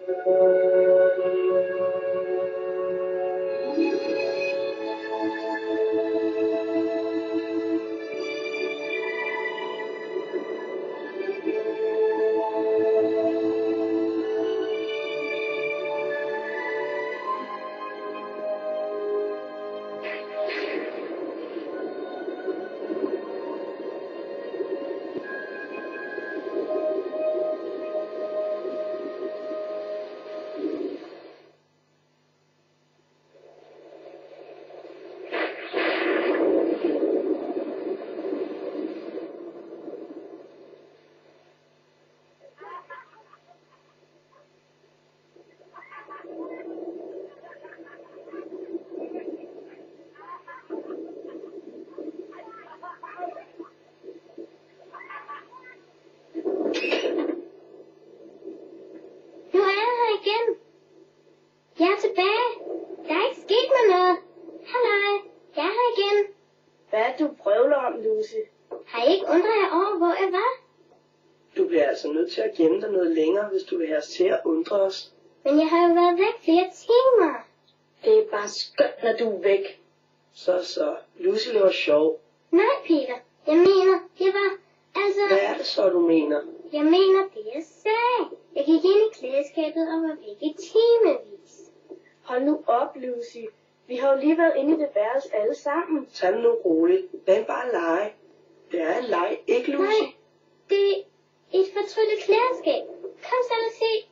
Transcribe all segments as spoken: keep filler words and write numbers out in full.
Jeg er tilbage. Der er ikke sket mig noget. Halløj, jeg er her igen. Hvad er du brøvler om, Lucy? Har I ikke undret jer over, hvor jeg var? Du bliver altså nødt til at gemme dig noget længere, hvis du vil have os til at undre os. Men jeg har jo været væk flere timer. Det er bare skønt, når du er væk. Så, så. Lucy laver sjov. Nej, Peter. Jeg mener, det var... Altså... Hvad er det så, du mener? Jeg mener det, jeg sagde. Jeg gik ind i klædeskabet og var væk i timevis. Hold nu op, Lucy. Vi har jo lige været inde i det værelse alle sammen. Tag det nu roligt. Lad bare lege. Det er en leg, ikke Lucy? Nej, det er et fortryllet klædeskab. Kom så og se.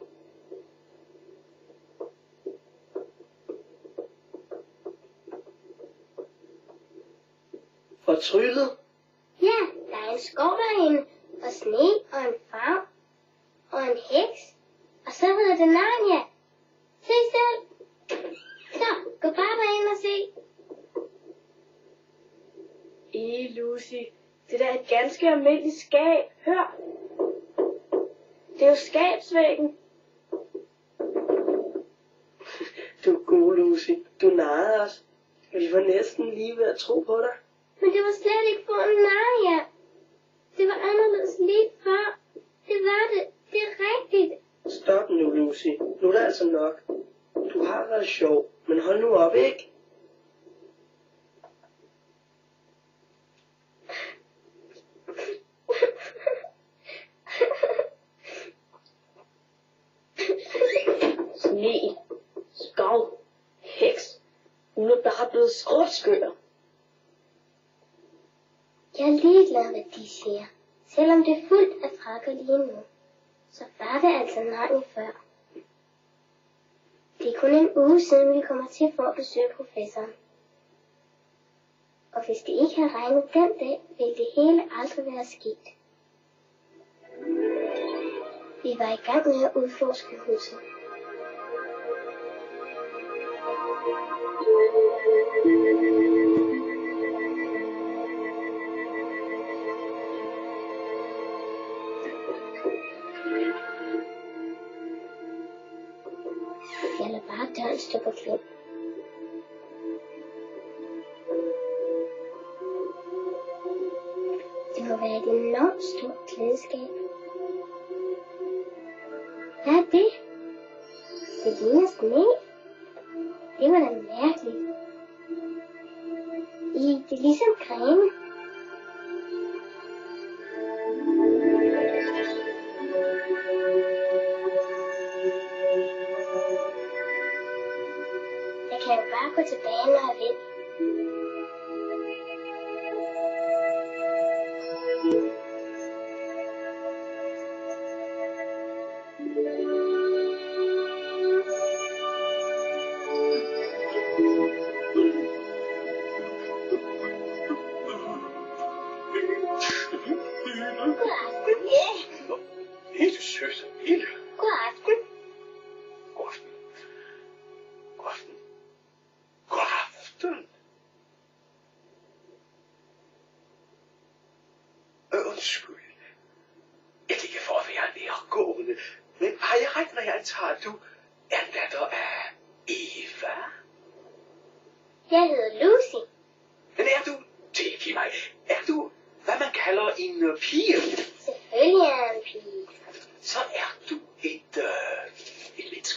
Fortryllet? Ja, der er en skov derinde, og sne, og en farv, og en heks, og så hedder det Narnia. Se selv. Så, gå bare derind og se. Ej, Lucy, det der er et ganske almindeligt skab. Hør. Det er jo skabsvæggen. Du er god, Lucy. Du narrede os. Vi var næsten lige ved at tro på dig. Men det var slet ikke for en Narnia. Det var anderledes lige før. Det var det. Det er rigtigt. Stop nu, Lucy. Nu er det altså nok. Du har været sjov, men hold nu op, ikke? Sne, skov, heks. Hun er bare blevet skrubskør. Jeg er ligeglad, hvad de siger. Selvom det er fuldt af frakker lige nu, så var det altså Narnia før. Det er kun en uge siden, vi kommer til for at besøge professoren. Og hvis det ikke havde regnet den dag, ville det hele aldrig være sket. Vi var i gang med at udforske huset. Jeg lader bare døren stå på klem. Det må være et enormt stort klædeskab. Hvad er det? Det ligner sne. Det var da mærkeligt. I, det er ligesom grene. Jeg kan jo bare gå tilbage, når jeg vil. Helt sødt. Helt. God aften. God aften. God aften. God aften. Øh, undskyld. Jeg er ikke for at være nærgående, men har jeg ret, når jeg antager, at du er en datter af Eva? Jeg hedder Lucy. Men er du, tilgiv mig, er du, hvad man kalder en uh, pige? Selvfølgelig er jeg en pige. Så er du et, øh, et lidt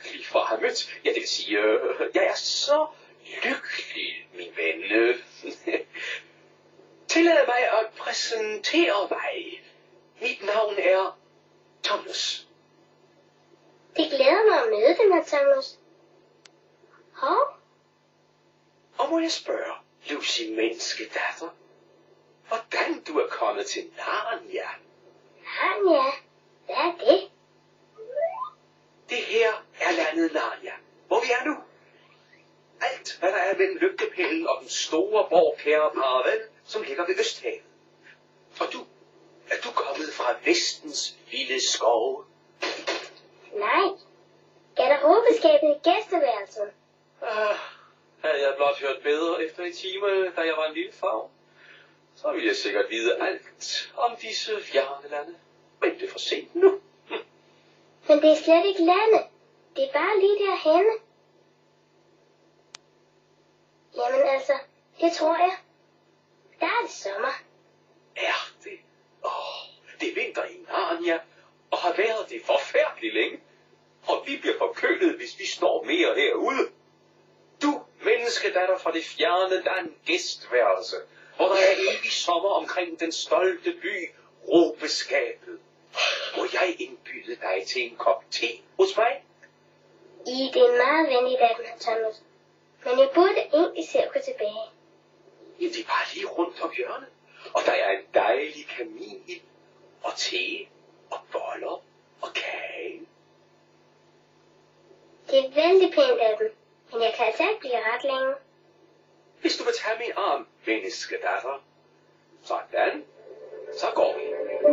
lykkelig for at have mødt. Ja, det vil sige, øh, jeg er så lykkelig, min ven. Tillad mig at præsentere mig. Mit navn er Thomas. Det glæder mig at møde dem, herr Thomas. Hov? Og må jeg spørge, Lucy menneskedatter, hvordan du er kommet til Narnia? Narnia? Hvad er det? Det her er landet Narnia, hvor vi er nu. Alt, hvad der er mellem lygtepælen og den store borg Kære Paravel, som ligger ved Østhavet. Og du, er du kommet fra Vestens vilde skove? Nej. Garderobeskabet i gæsteværelset. Ah, havde jeg blot hørt bedre efter i time, da jeg var en lille farv, så ville jeg sikkert vide alt om disse fjerne lande. Men det er for sent nu. Men det er slet ikke landet. Det er bare lige derhenne. Jamen altså, det tror jeg. Der er det sommer. Er det? Åh, det er vinter i Narnia, og har været det forfærdeligt længe. Og vi bliver forkølet, hvis vi står mere herude. Du, menneskedatter fra det fjerne land gæstværelse, hvor der er evig sommer omkring den stolte by, Råbeskabet. Må jeg indbyde dig til en kop te hos mig? I, det er meget venligt af dem, herr Thomas. Men jeg burde egentlig selv gå tilbage. Ja, det er bare lige rundt om hjørnet. Og der er en dejlig kamin i, og te, og boller, og kage. Det er vældig pænt af dem, men jeg kan altså ikke blive ret længe. Hvis du vil tage min arm, menneskedatter. Sådan. Så går vi.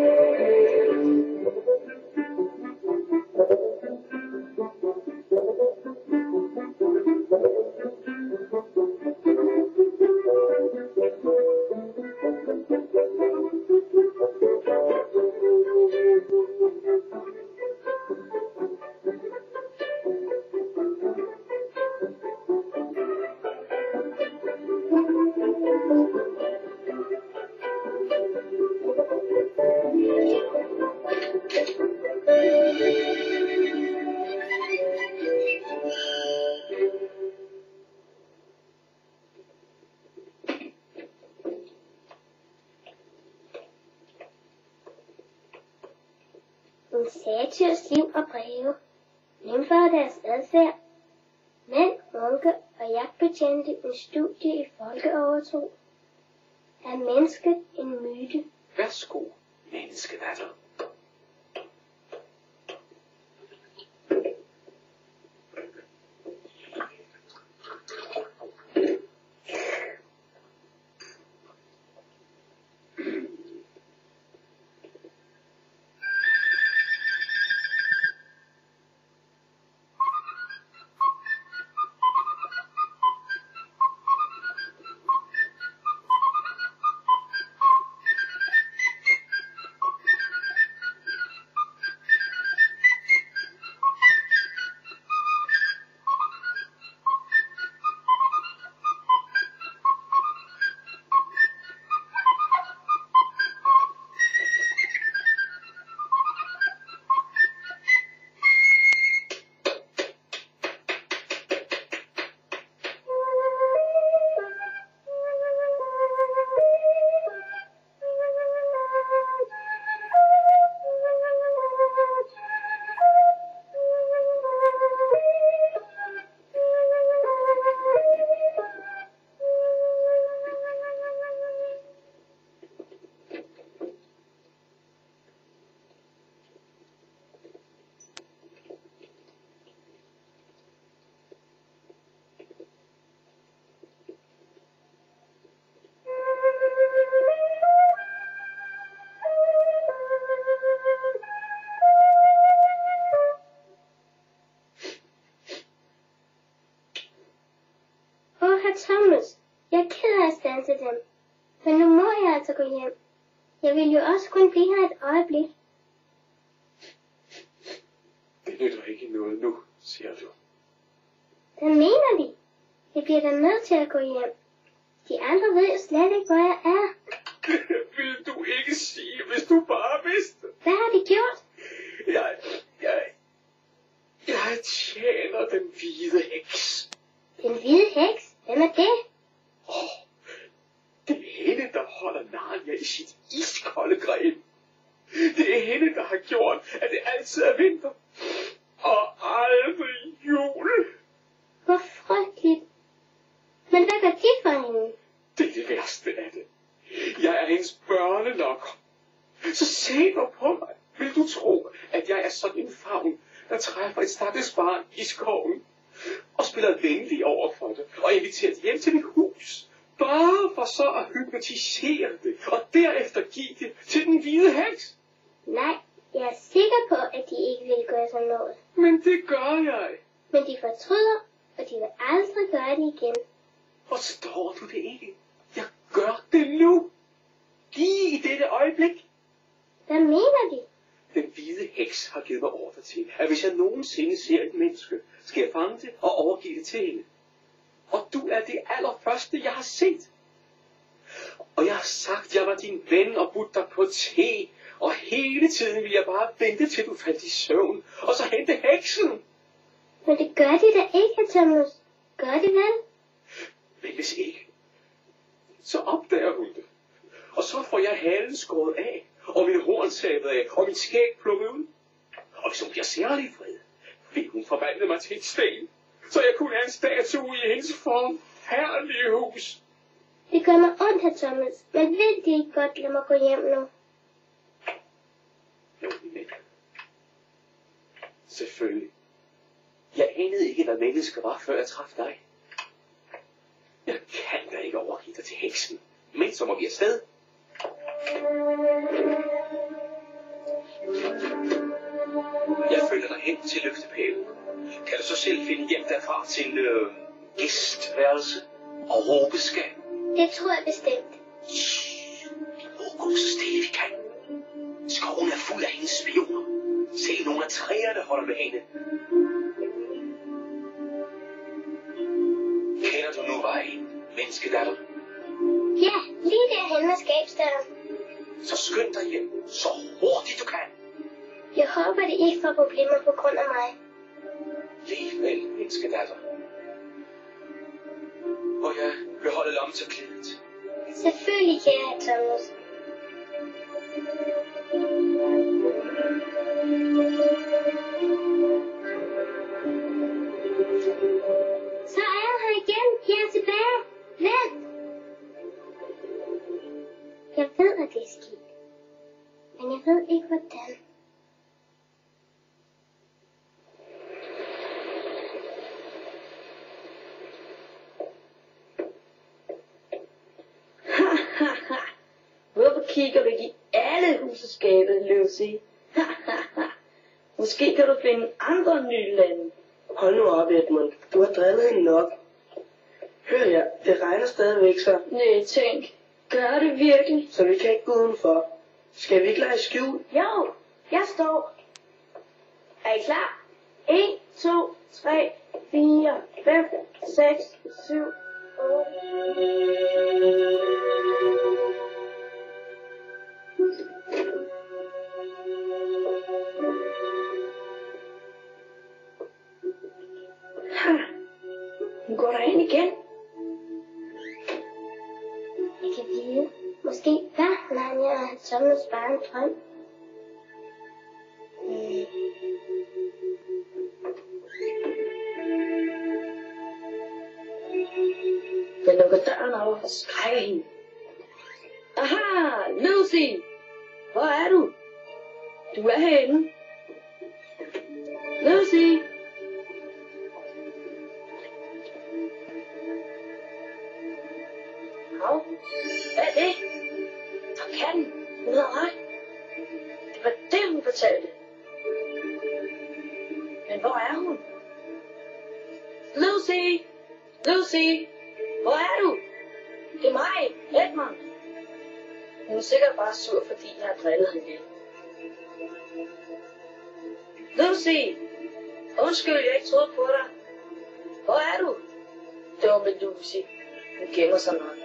En satyrs liv og breve, nymfer og deres adfærd, mænd, munke og jagtbetjente en studie i folkeovertro. Er mennesket en myte? Værsgo, menneskedatter. Thomas, jeg er ked af at standse dem, men nu må jeg altså gå hjem. Jeg vil jo også kun blive her et øjeblik. Det nytter ikke noget nu, siger du. Hvad mener de? Jeg bliver da nødt til at gå hjem. De andre ved jo slet ikke, hvor jeg er. Vil du ikke sige, hvis du bare vidste? Hvad har de gjort? Jeg, jeg, Jeg tjener den hvide heks. Den hvide heks? Hvem er det? Åh, oh, det er hende, der holder Narnia i sit iskolde greb. Det er hende, der har gjort, at det altid er vinter. Og aldrig jul. Hvor frygteligt. Men hvad gør de for hende? Det er det værste af det. Jeg er hendes børnelokker. Så se nu på mig. Vil du tro, at jeg er sådan en favn, der træffer et stakkels barn i skoven og spiller venlig over for det og inviterer det hjem til mit hus? Bare for så at hypnotisere det og derefter give det til den hvide heks? Nej, jeg er sikker på, at de ikke vil gøre sådan noget. Men det gør jeg. Men de fortryder, og de vil aldrig gøre det igen. Forstår du det ikke? Jeg gør det nu. Lige i dette øjeblik. Hvad mener de? Den hvide heks har givet mig ordre til, at hvis jeg nogensinde ser et menneske, skal jeg fange det og overgive det til hende. Og du er det allerførste, jeg har set. Og jeg har sagt, at jeg var din ven og budt dig på te, og hele tiden ville jeg bare vente til du faldt i søvn, og så hente heksen. Men det gør de da ikke, Thomas. Gør de vel? Men hvis ikke, så opdager hun det. Og så får jeg halen skåret af, og min horn sabet af, og min skæg plukket ud. Og hvis hun bliver særlig vred, vil hun forvandle mig til en sten, så jeg kunne have en statue i hendes forfærdelige hus. Det gør mig ondt, herr Thomas, men vil de ikke godt lade mig gå hjem nu? Jo, men selvfølgelig. Jeg anede ikke, hvad mennesker var, før jeg traf dig. Jeg kan da ikke overgive dig til heksen, men så må vi afsted. Jeg følger dig hen til lygtepælen. Kan du så selv finde hjem derfra til øh, gæstværelse og råbeskab? Det tror jeg bestemt. Shhh, vi må gå så stille vi kan. Skoven er fuld af hendes spioner. Selv nogle af træerne holder med hende. Kender du nu vejen, menneskedatter? Ja, lige derhen med skabsdøren. Så skynd dig hjem, så hurtigt du kan. Jeg håber, det ikke får problemer på grund af mig. Lev vel, menneskedatter. Og jeg vil holde lommetørklædet. Selvfølgelig, kære herr Thomas. Så er jeg her igen. Jeg er tilbage. Vent. Jeg ved, at det er sket. Men jeg ved ikke, hvordan. Hvorfor kigger du ikke i alle huseskabe, Lucy? Måske kan du finde andre nye lande. Hold nu op, Edmund. Du har drillet hende nok. Hør jer, det regner stadigvæk så. Nej, tænk. Gør det virkelig? Så vi kan ikke gå udenfor. Skal vi ikke lege skjul? Jo, jeg står. Er I klar? en, to, tre, fire, fem, seks, syv, otte. Ha! Hun går derind igen. Jeg kan vide. Måske var Narnia og herr Thomas bare en drøm. Hmm. Jeg lukker døren over og skrækker hende. Aha, Lucy! Hvor er du? Du er herinde. Lucy! Hov, hvad er det? Der kan hun havde ret. Det var det, hun fortalte. Men hvor er hun? Lucy! Lucy! Hvor er du? Det er mig, Edmund. Hun er sikkert bare sur, fordi jeg har drillet hende lidt. Lucy! Undskyld, jeg ikke troede på dig. Hvor er du? Dumme Lucy. Hun gemmer sig nok.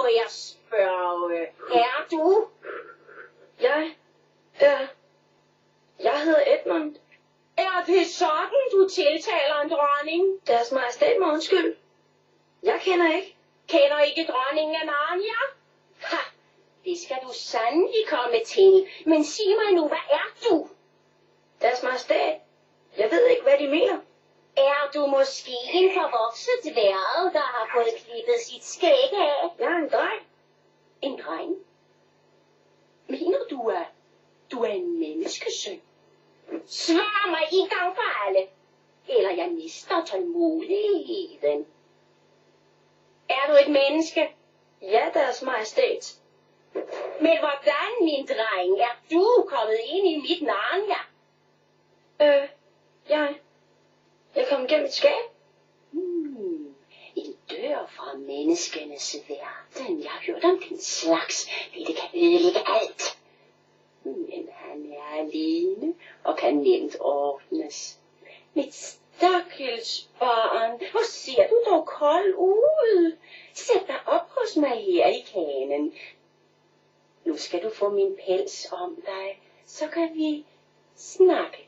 Må jeg spørge, er du? Jeg, ja, jeg hedder Edmund. Er det sådan, du tiltaler en dronning? Deres majestæt må undskylde. Jeg kender ikke. Kender ikke dronningen af Narnia? Ha, det skal du sandelig komme til. Men sig mig nu, hvad er du? Deres majestæt, jeg ved ikke, hvad de mener. Er du måske en forvokset dværg, der har fået klippet sit skæg af? Jeg er en dreng. En dreng? Mener du, at du er en menneskesøn? Svar mig en gang for alle, eller jeg mister tålmodigheden. Er du et menneske? Ja, deres majestæt. Men hvordan, min dreng, er du kommet ind i mit Narnia? Øh, jeg... Jeg kom gennem et skab. Hmm, en dør fra menneskenes verden. Jeg har hørt om den slags, fordi det kan ødelægge alt. Men han er alene og kan nemt ordnes. Mit stakkels barn, hvor ser du dog kold ud? Sæt dig op hos mig her i kanen. Nu skal du få min pels om dig, så kan vi snakke.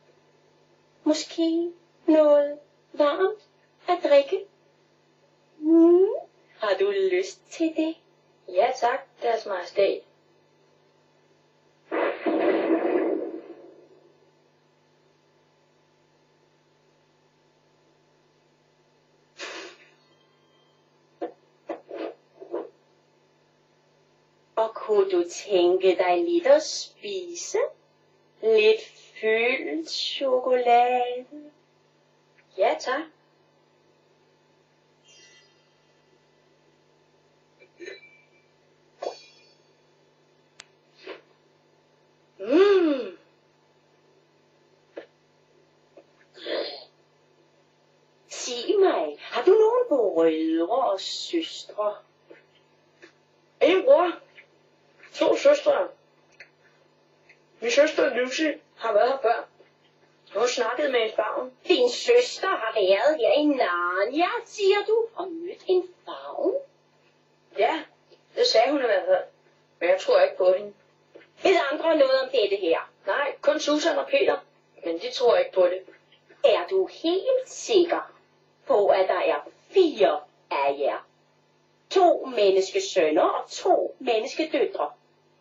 Måske noget varmt at drikke? Hmm, har du lyst til det? Ja tak, deres majestæt. Og kunne du tænke dig lidt at spise? Lidt fyldt chokolade? Ja tak. Mmm. Sig mig, har du nogen brødre og søstre? En bror. To søstre. Min søster Lucy har været her før. Hun snakkede med en favn. Din søster har været her i Narnia, siger du, og mødt en favn? Ja, det sagde hun i hvert fald. Men jeg tror ikke på hende. Ved andre noget om dette her? Nej, kun Susan og Peter. Men de tror ikke på det. Er du helt sikker på, at der er fire af jer? To menneskesønner og to menneskedøtre.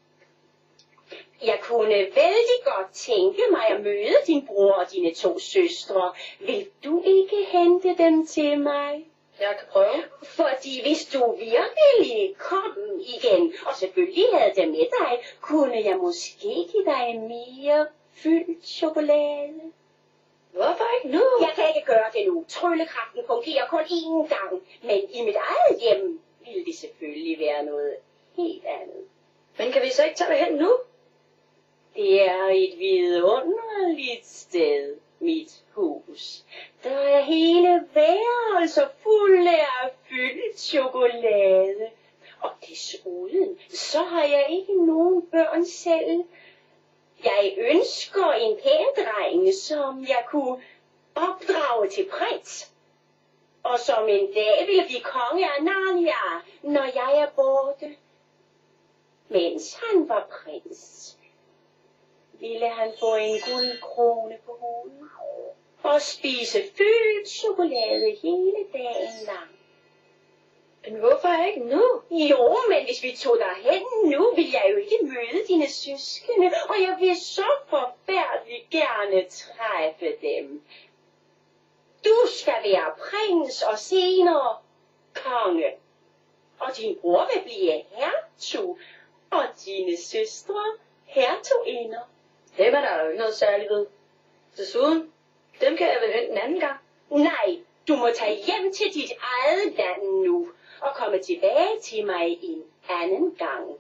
Jeg kunne vældig godt tænke mig at møde din bror og dine to søstre. Vil du ikke hente dem til mig? Jeg kan prøve. Fordi hvis du virkelig kom igen, og selvfølgelig havde dem med dig, kunne jeg måske give dig mere fyldt chokolade. Hvorfor ikke nu? Jeg kan ikke gøre det nu. Tryllekraften fungerer kun én gang, men i mit eget hjem ville det selvfølgelig være noget helt andet. Men kan vi så ikke tage det hen nu? Det er et vidunderligt sted, mit hus. Der er hele værelser fulde af fyldt chokolade. Og desuden, så har jeg ikke nogen børn selv. Jeg ønsker en pæn dreng, som jeg kunne opdrage til prins. Og som en dag ville blive konge af Narnia, når jeg er borte. Mens han var prins, ville han få en guldkrone på hovedet og spise fyldt chokolade hele dagen lang. Men hvorfor ikke nu? Jo, men hvis vi tog derhen nu, vil jeg jo ikke møde dine søskende, og jeg vil så forfærdeligt gerne træffe dem. Du skal være prins og senere konge, og din bror vil blive hertug, og dine søstre hertuginder. Dem er der jo ikke noget særligt ved. Desuden, dem kan jeg vel hente en anden gang. Nej, du må tage hjem til dit eget land nu, og komme tilbage til mig en anden gang.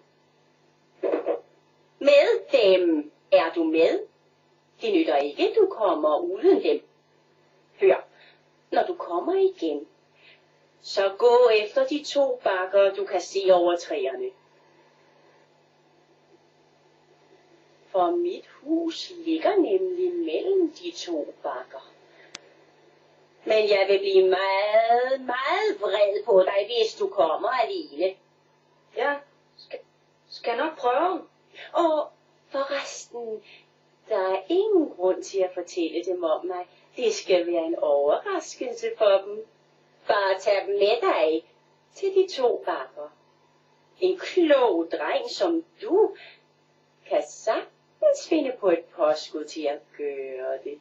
Med dem er du med. Det nytter ikke, du kommer uden dem. Hør, når du kommer igen, så gå efter de to bakker, du kan se over træerne. For mit hus ligger nemlig mellem de to bakker. Men jeg vil blive meget, meget vred på dig, hvis du kommer alene. grund til at fortælle dem om mig. Det skal være en overraskelse for dem. Bare tag dem med dig til de to bakker. En klog dreng som du kan sagtens finde på et påskud til at gøre det.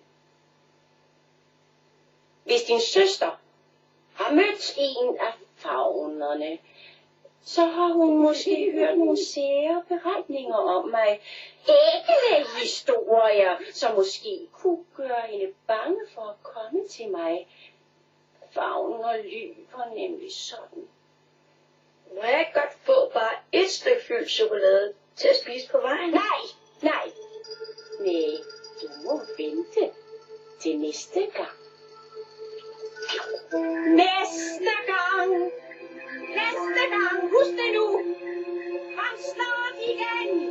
Hvis din søster har mødt en af faunerne, så har hun måske hørt nogle sære beretninger om mig. Ægle historier, som måske kunne gøre hende bange for at komme til mig. Fauner lyver nemlig sådan. Må jeg ikke godt få bare et stykke fyldt chokolade til at spise på vejen? Nej, nej. Nej, du må vente til næste gang. Næste gang! Næste gang! Husk det nu! Kom snart igen!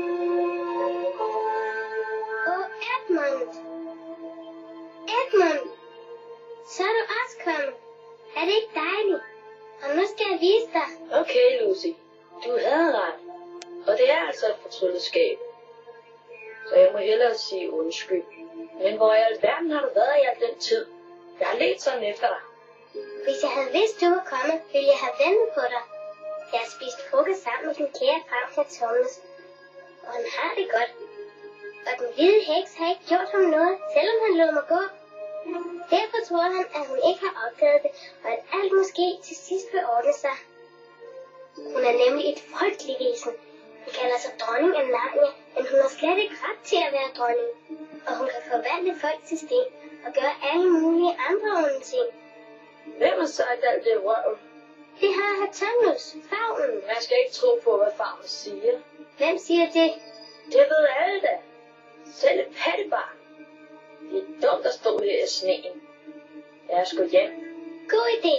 Åh, Edmund! Edmund! Så er du også kommet. Er det ikke dejligt? Og nu skal jeg vise dig. Okay, Lucy. Du havde ret. Og det er altså et fortryllet skab. Så jeg må hellere sige undskyld. Men hvor i alverden har du været i al den tid? Jeg har let sådan efter dig. Hvis jeg havde vidst, du var kommet, ville jeg have ventet på dig. Jeg har spist frokost sammen med den kære Frank her Thomas. Og han har det godt. Og den hvide heks har ikke gjort ham noget, selvom han lod mig gå. Derfor tror han, at hun ikke har opdaget det, og at alt måske til sidst vil ordne sig. Hun er nemlig et frygteligt væsen. Hun kalder sig dronning af Narnia, men hun har slet ikke ret til at være dronning. Og hun kan forvandle folk til sten og gøre alle mulige andre onde ting. Hvem har sagt alt det røv? Det har Hatanus, faunen. Man skal ikke tro på, hvad faunen siger. Hvem siger det? Det ved alle da. Selv et pattebarn. Det er dumt at stå her i sneen. Jeg skal hjem. God idé.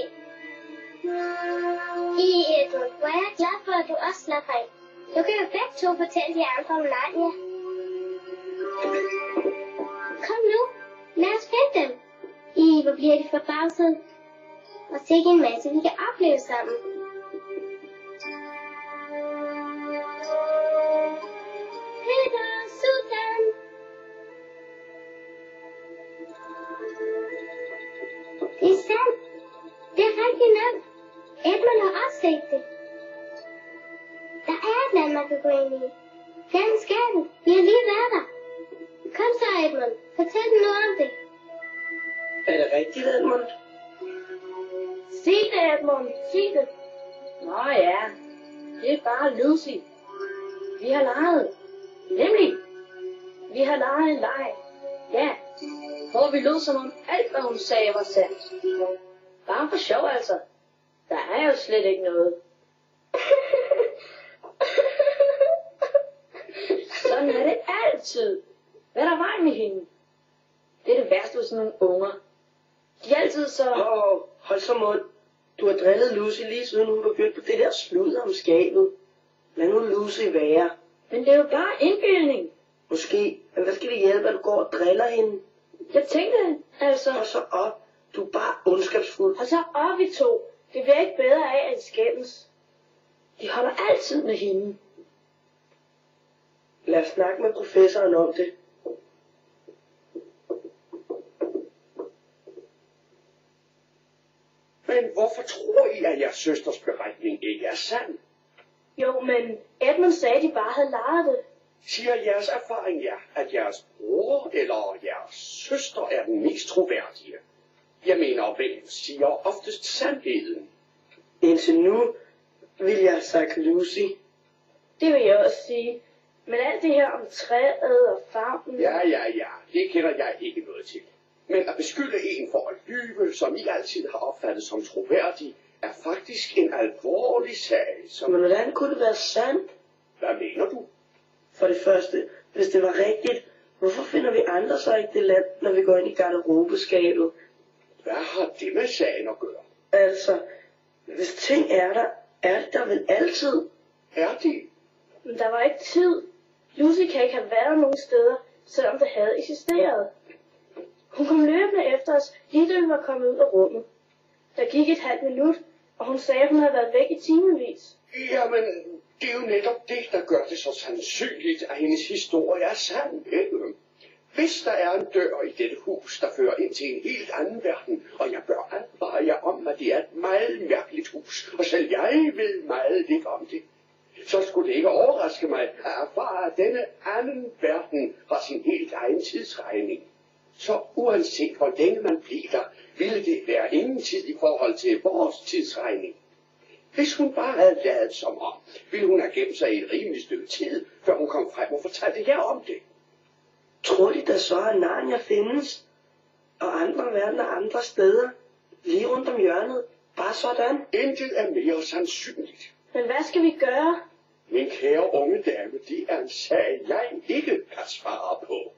I Edmund, hvor er jeg glad for, at du også slapper af. Du kan jo begge to fortælle de andre om Narnia. Kom nu, lad os finde dem. I, hvor bliver de forbavset. Og sikke en masse, vi kan opleve sammen. Peter, Susan. Det er sandt. Det er rigtigt nok. Edmund har også set det. Der er et land, man kan gå ind i. Fjern skabet. Vi har lige været der. Kom så, Edmund. Fortæl dem noget om det. Er det rigtigt, Edmund? Sig det, Edmund. Sig det. Nå ja. Det er bare Lucy. Vi har leget. Nemlig. Vi har leget en leg. Ja. Hvor vi lød som om alt, hvad hun sagde, var sandt. Bare for sjov, altså. Der er jo slet ikke noget. Sådan er det altid. Hvad er der vej med hende? Det er det værste hos nogle unger. De er altid så... Åh, oh, hold så mund. Du har drillet Lucy lige siden hun begyndte på det der sludder om skabet. Lad nu Lucy være. Men det er jo bare indbildning. Måske, men hvad skal det hjælpe, at du går og driller hende? Jeg tænkte, altså... Og så op. Du er bare ondskabsfuld. Og så op i to. Det bliver ikke bedre af, at de skændes. De holder altid med hende. Lad os snakke med professoren om det. Men hvorfor tror I, at jeres søsters beretning ikke er sand? Jo, men Edmund sagde, at de bare havde lejet det. Siger jeres erfaring jer, at jeres bror eller jeres søster er den mest troværdige? Jeg mener, hvem siger oftest sandheden? Indtil nu vil jeg have sagt Lucy. Det vil jeg også sige. Men alt det her om træet og farven... Ja, ja, ja. Det kender jeg ikke noget til. Men at beskylde en for at lyve, som I altid har opfattet som troværdig, er faktisk en alvorlig sag, som... Men hvordan kunne det være sandt? Hvad mener du? For det første, hvis det var rigtigt, hvorfor finder vi andre så ikke det land, når vi går ind i garderobeskabet? Hvad har det med sagen at gøre? Altså, hvis ting er der, er det der vel altid? Er det? Men der var ikke tid. Lucy kan ikke have været nogen steder, selvom det havde eksisteret. Hun kom løbende efter os, lige da vi var kommet ud af rummet. Der gik et halvt minut, og hun sagde, at hun havde været væk i timevis. Jamen, det er jo netop det, der gør det så sandsynligt, at hendes historie er sand, ikke? Hvis der er en dør i dette hus, der fører ind til en helt anden verden, og jeg bør advare jer om, at det er et meget mærkeligt hus, og selv jeg ved meget lidt om det, så skulle det ikke overraske mig at erfare, at denne anden verden har sin helt egen tidsregning. Så uanset hvor længe man bliver der, ville det være ingen tid i forhold til vores tidsregning. Hvis hun bare havde ladet som om, ville hun have gemt sig i et rimeligt stykke tid, før hun kom frem og fortalte jer om det. Tror de da så, at Narnia findes? Og andre verdener andre steder? Lige rundt om hjørnet? Bare sådan? Intet er mere sandsynligt. Men hvad skal vi gøre? Min kære unge dame, det er en sag, jeg ikke kan svare på.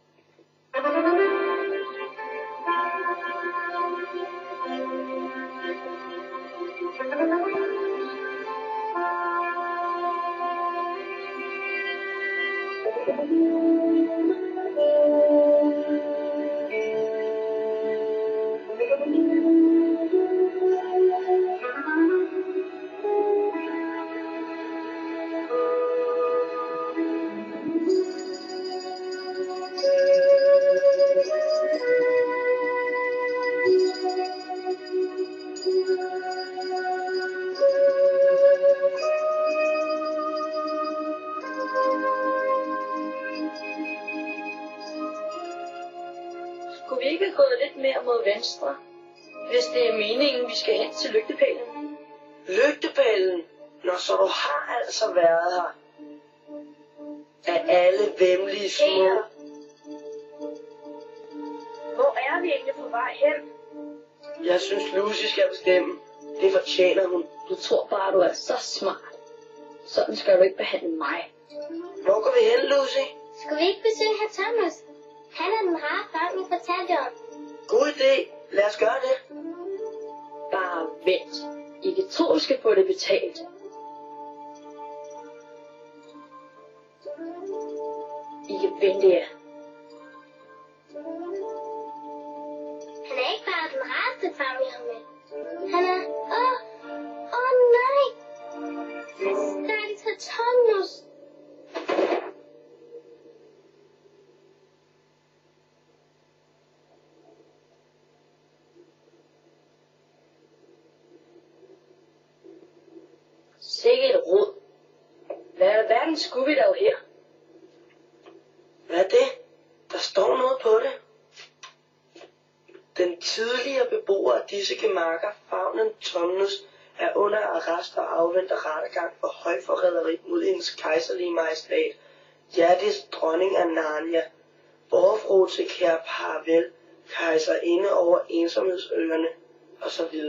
Skulle vi ikke have gået lidt mere mod venstre, hvis det er meningen, vi skal hen til lygtepælen? Lygtepælen? Nå, så du har altså været her. Af alle væmmelige små. Her. Hvor er vi egentlig på vej hen? Jeg synes, Lucy skal bestemme. Det fortjener hun. Du tror bare, du er så smart. Sådan skal du ikke behandle mig. Hvor går vi hen, Lucy? Skulle vi ikke besøge herr Thomas? Han er den rare far, vi fortalte om. God idé. Lad os gøre det. Bare vent. I kan to skal få det betalt. I kan vente jer. Han er ikke bare den rareste far, vi har med. Han er... Åh, åh oh, nej! Stakkels herr Thomas. Sikke et rod. Hvad i verden skulle vi dog her? Hvad er det? Der står noget på det. Den tidligere beboer af disse gemakker, faunen Tumnus, er under arrest og afventer rettergang for højforræderi mod hendes kejserlige majestæt, Hjertis dronning af Narnia, vorfru til kære Paravel, kejserinde over ensomhedsøerne, osv.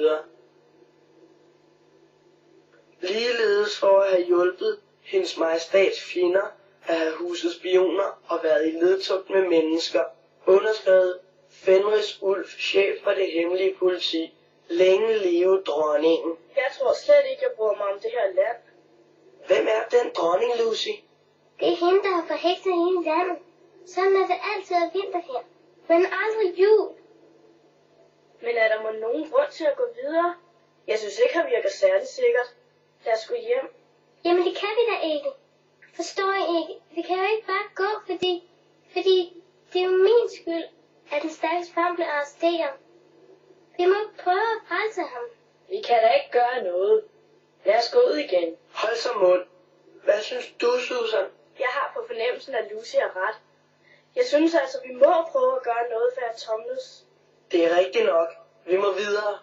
Ligeledes for at have hjulpet hendes majestats fjender at have huset spioner og været i ledtogt med mennesker. Underskrevet Fenris Ulf, chef for det hemmelige politi. Længe leve dronningen. Jeg tror slet ikke, jeg bryder mig om det her land. Hvem er den dronning, Lucy? Det er hende, der har forhekset hele landet. Sådan er det altid af vinter her. Men aldrig jul. Men er der må nogen grund til at gå videre? Jeg synes ikke, han virker særlig sikkert. Lad os gå hjem. Jamen det kan vi da ikke. Forstår I ikke? Vi kan jo ikke bare gå, fordi... Fordi det er jo min skyld, at den stakkels far blev arresteret. Vi må prøve at frelse ham. Vi kan da ikke gøre noget. Lad os gå ud igen. Hold så mund. Hvad synes du, Susan? Jeg har på fornemmelsen, at Lucy har ret. Jeg synes altså, vi må prøve at gøre noget for herr Tumnus. Det er rigtigt nok. Vi må videre.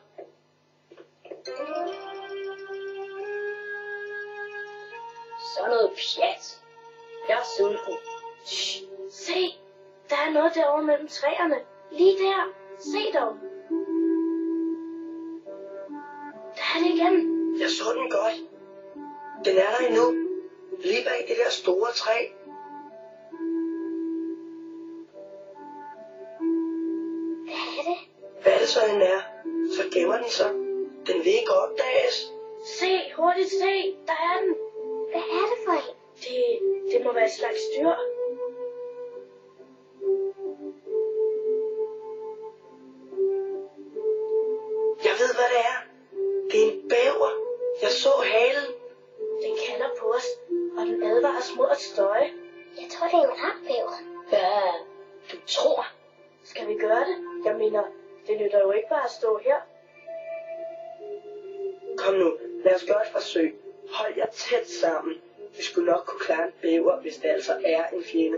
Så noget pjat. Jeg er sulten. Shh, se, der er noget derovre mellem træerne. Lige der. Se dog. Der er det igen. Jeg så den godt. Den er der endnu. Lige bag det der store træ. Hvad er det? Hvad det så end er, så gemmer den sig. Den vil ikke opdages. Se, hurtigt se. Der er den. Hvad er det for en? Det, det må være et slags dyr. Jeg ved, hvad det er. Det er en bæver. Jeg så halen. Den kalder på os, og den advarer os mod at støje. Jeg tror, det er en rapbæver. Hvad? Du tror? Skal vi gøre det? Jeg mener, det nytter jo ikke bare at stå her. Kom nu, lad os gøre et forsøg. Hold jer tæt sammen. Vi skulle nok kunne klare en bæver, hvis det altså er en fjende.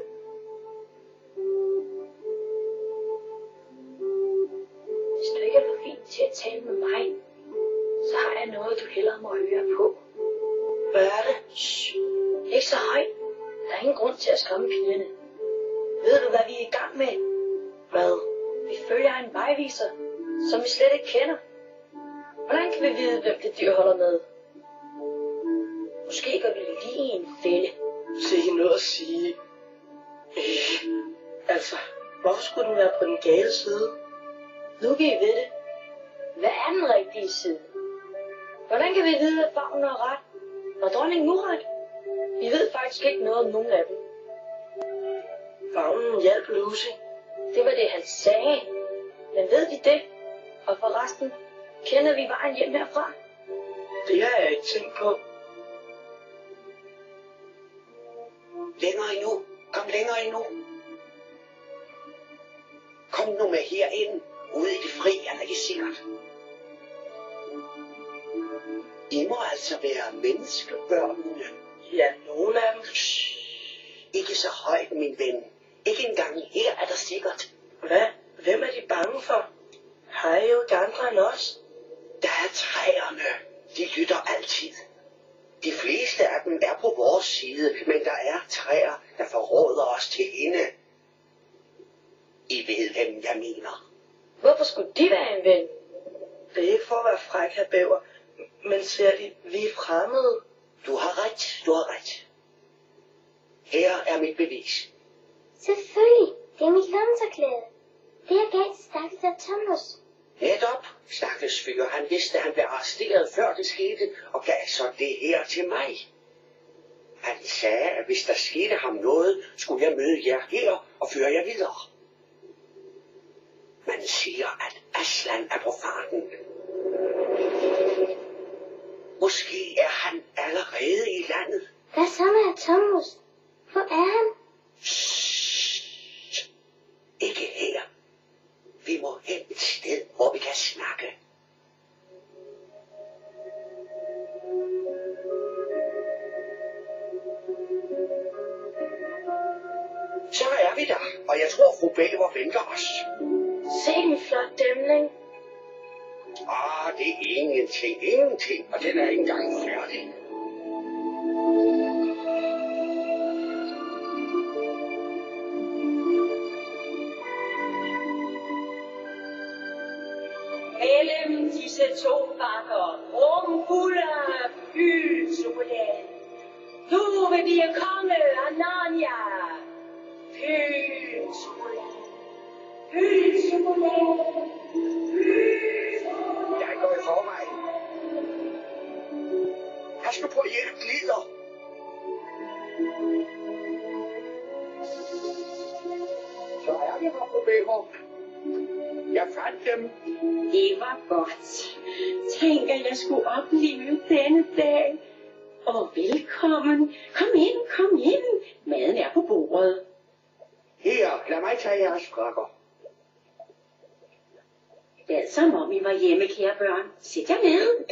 Hvis du ikke er for fint til at tale med mig, så har jeg noget, du hellere må høre på. Hvad er det? Shh. Ikke så højt. Der er ingen grund til at skræmme pigerne. Ved du, hvad vi er i gang med? Hvad? Vi følger en vejviser, som vi slet ikke kender. Hvordan kan vi vide, hvem det dyr holder med? Måske går vi lige i en fælde. Sikke noget at sige. Øh, altså, hvorfor skulle den være på den gale side? Nu kan I ved det. Hvad er den rigtige side? Hvordan kan vi vide, at Faunen har ret? Og dronningen nu ret? Vi ved faktisk ikke noget om nogen af dem. Faunen hjalp Lucy. Det var det, han sagde. Men ved vi det? Og forresten, kender vi vejen hjem herfra? Det har jeg ikke tænkt på. Længere endnu. Kom længere endnu. Kom nu med herind. Ude i det fri er det ikke sikkert. I må altså være menneskebørnene. Ja, nogle af dem. Shh. Ikke så højt, min ven. Ikke engang her er der sikkert. Hvad? Hvem er de bange for? Har I jo ikke andre end os? Der er træerne. De lytter altid. De fleste af dem er på vores side, men der er træer, der forråder os til hende. I ved, hvem jeg mener. Hvorfor skulle de være en ven? Det er ikke for at være fræk, herr Bæver, men ser de, vi er fremmede. Du har ret, du har ret. Her er mit bevis. Selvfølgelig. Det er mit lommetørklæde. Det jeg gav til stakkels Thomas. Netop, stakkels fyr, han vidste, at han blev arresteret før det skete, og gav så det her til mig. Han sagde, at hvis der skete ham noget, skulle jeg møde jer her og føre jer videre. Man siger, at Aslan er på farten. Måske er han allerede i landet. Hvad så med herr Thomas? Hvor er han? Shh. Ikke her. Vi må hen et sted, hvor vi kan snakke. Så er vi der, og jeg tror, fru Bæver venter os. Se en flot dæmning. Ah, det er ingenting, ingenting, og den er ikke engang færdig. Mellem disse to bakker, rumfulde af fyldchokolade. Nu vil vi komme af Narnia. Fyldchokolade. Fyldchokolade. Jeg går i forvejen. Pas nu på, at I ikke glider. Så er vi her, fru Bæver. Jeg fandt dem. Det var godt. Tænk, at jeg skulle opleve denne dag. Og velkommen. Kom ind, kom ind. Maden er på bordet. Her, lad mig tage jeres frakker. Lad som om I var hjemme, kære børn. Sæt jer med.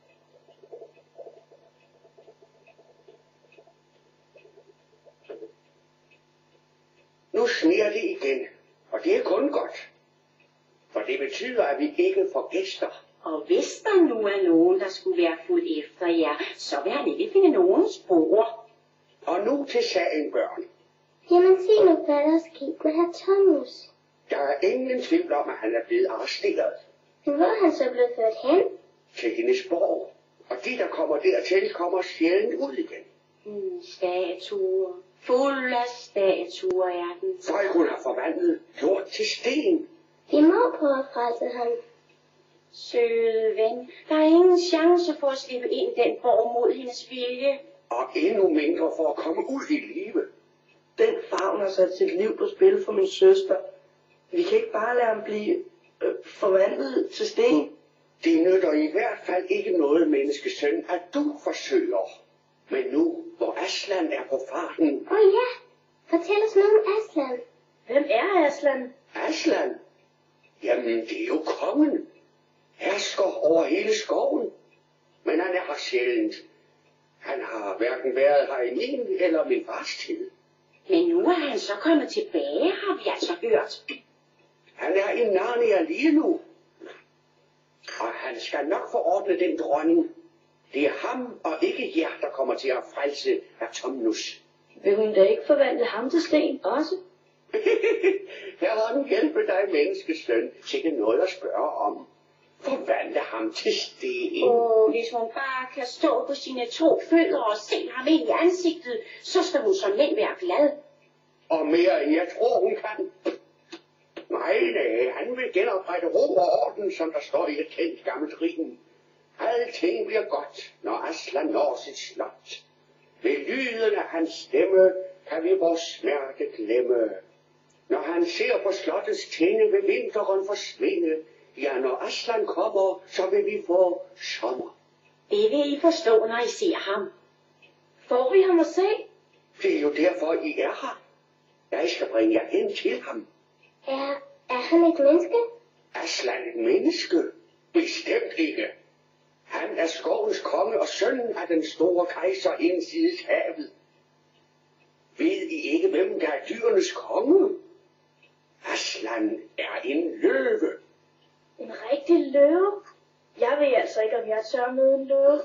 Nu sner det igen, og det er kun godt. For det betyder, at vi ikke får gæster. Og hvis der nu er nogen, der skulle være fuldt efter jer, så vil han ikke finde nogen spor. Og nu til sagen, børn. Jamen se nu, hvad der er sket med herr Thomas. Der er ingen tvivl om, at han er blevet arresteret. Men hvor er han så blevet ført hen? Til hendes borg. Og de, der kommer dertil, kommer sjældent ud igen. Hmm, statuer. Fuld af statuer er den. For hun har forvandlet jord til sten. Vi må prøve at frelse ham. Søde ven, der er ingen chance for at slippe ind den borg mod hendes vilje. Og endnu mindre for at komme ud i live. Den Favn har sat sit liv på spil for min søster. Vi kan ikke bare lade ham blive øh, forvandlet til sten. Det nytter i hvert fald ikke noget, menneskesøn, at du forsøger. Men nu, hvor Aslan er på farten... Åh oh, ja, fortæl os noget om Aslan. Hvem er Aslan? Aslan? Jamen, det er jo kongen. Hersker over hele skoven. Men han er her sjældent. Han har hverken været her i min eller min fars tid. Men nu er han så kommet tilbage, har vi altså hørt. Han er i Narnia lige nu. Og han skal nok forordne den dronning. Det er ham og ikke jer, der kommer til at frelse Autumnus. Vil hun da ikke forvandle ham til sten også? Jeg har den hjælpe dig, menneskesøn, til noget at spørge om. Forvandle ham til sten. Åh, oh, hvis hun bare kan stå på sine to fødder og se ham ind i ansigtet, så skal hun som mænd være glad. Og mere end jeg tror, hun kan. Nej, nej, han vil genoprette ro og orden, som der står i et kendt gammelt rim. Alting bliver godt, når Aslan når sit slot. Ved lyden af hans stemme kan vi vores smerte glemme. Når han ser på slottets tinde, vil vinteren forsvinde. Ja, når Aslan kommer, så vil vi få sommer. Det vil I forstå, når I ser ham. Får vi ham at se? Det er jo derfor, I er her. Jeg skal bringe jer hen til ham. Er, er han et menneske? Aslan et menneske? Bestemt ikke. Han er skovens konge og sønnen af den store kejser indsides havet. Ved I ikke, hvem der er dyrenes konge? Aslan er en løve. En rigtig løve? Jeg ved altså ikke, om jeg tør møde en løve.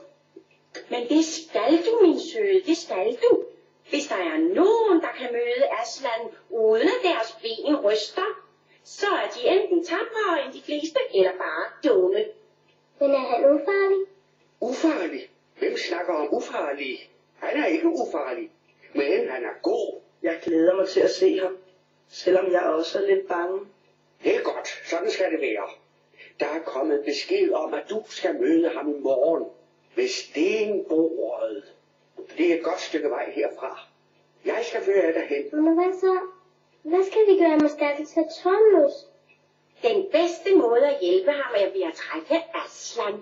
Men det skal du, min søde, det skal du. Hvis der er nogen, der kan møde Aslan, uden at deres ben ryster, så er de enten tappere end de fleste, eller bare dumme. Men er han ufarlig? Ufarlig? Hvem snakker om ufarlig? Han er ikke ufarlig, men han er god. Jeg glæder mig til at se ham, selvom jeg også er lidt bange. Det er godt, sådan skal det være. Der er kommet besked om, at du skal møde ham i morgen ved stenbordet. Det er et godt stykke vej herfra. Jeg skal føre jer derhen. Men hvad så? Hvad skal vi gøre med stakkels Autumnus? Den bedste måde at hjælpe ham er ved at trække Aslan.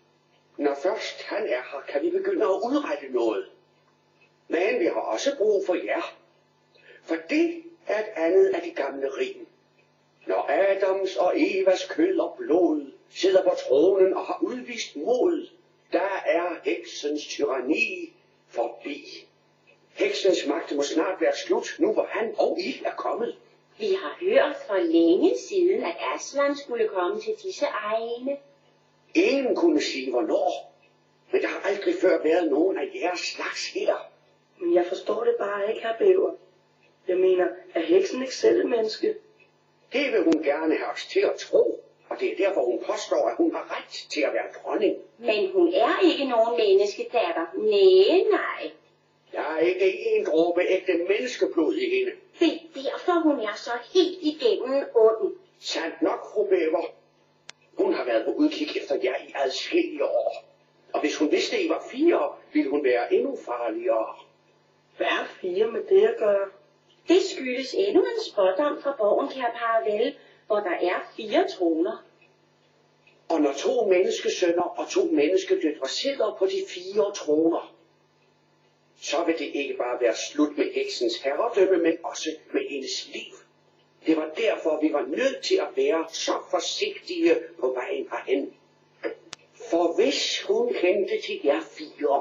Når først han er her, kan vi begynde at udrette noget. Men vi har også brug for jer. For det er et andet af de gamle rim. Når Adams og Evas kød og blod sidder på tronen og har udvist mod, der er heksens tyranni forbi. Heksens magt må snart være slut, nu hvor han og I er kommet. Vi har hørt for længe siden, at Aslan skulle komme til disse egne. Ingen kunne sige hvornår, men der har aldrig før været nogen af jeres slags her. Men jeg forstår det bare ikke, herr Bæver. Jeg mener, er heksen ikke selv et menneske? Det vil hun gerne have os til at tro, og det er derfor, hun påstår, at hun har ret til at være dronning. Men hun er ikke nogen menneskedatter. Næh, nej. Der er ikke en dråbe ægte menneskeblod i hende. Det er derfor, hun er så helt igennem ond. Sandt nok, fru Bæver. Hun har været på udkig efter jer i adskillige år. Og hvis hun vidste, I var fire, ville hun være endnu farligere. Hvad har fire med det at gøre? Det skyldes endnu en spådom fra borgen Kær Paravel, hvor der er fire troner. Og når to menneskesønner og to menneskedøtre sidder på de fire troner, så vil det ikke bare være slut med heksens herredømme, men også med hendes liv. Det var derfor, vi var nødt til at være så forsigtige på vejen herhen. For hvis hun kendte til jer fire,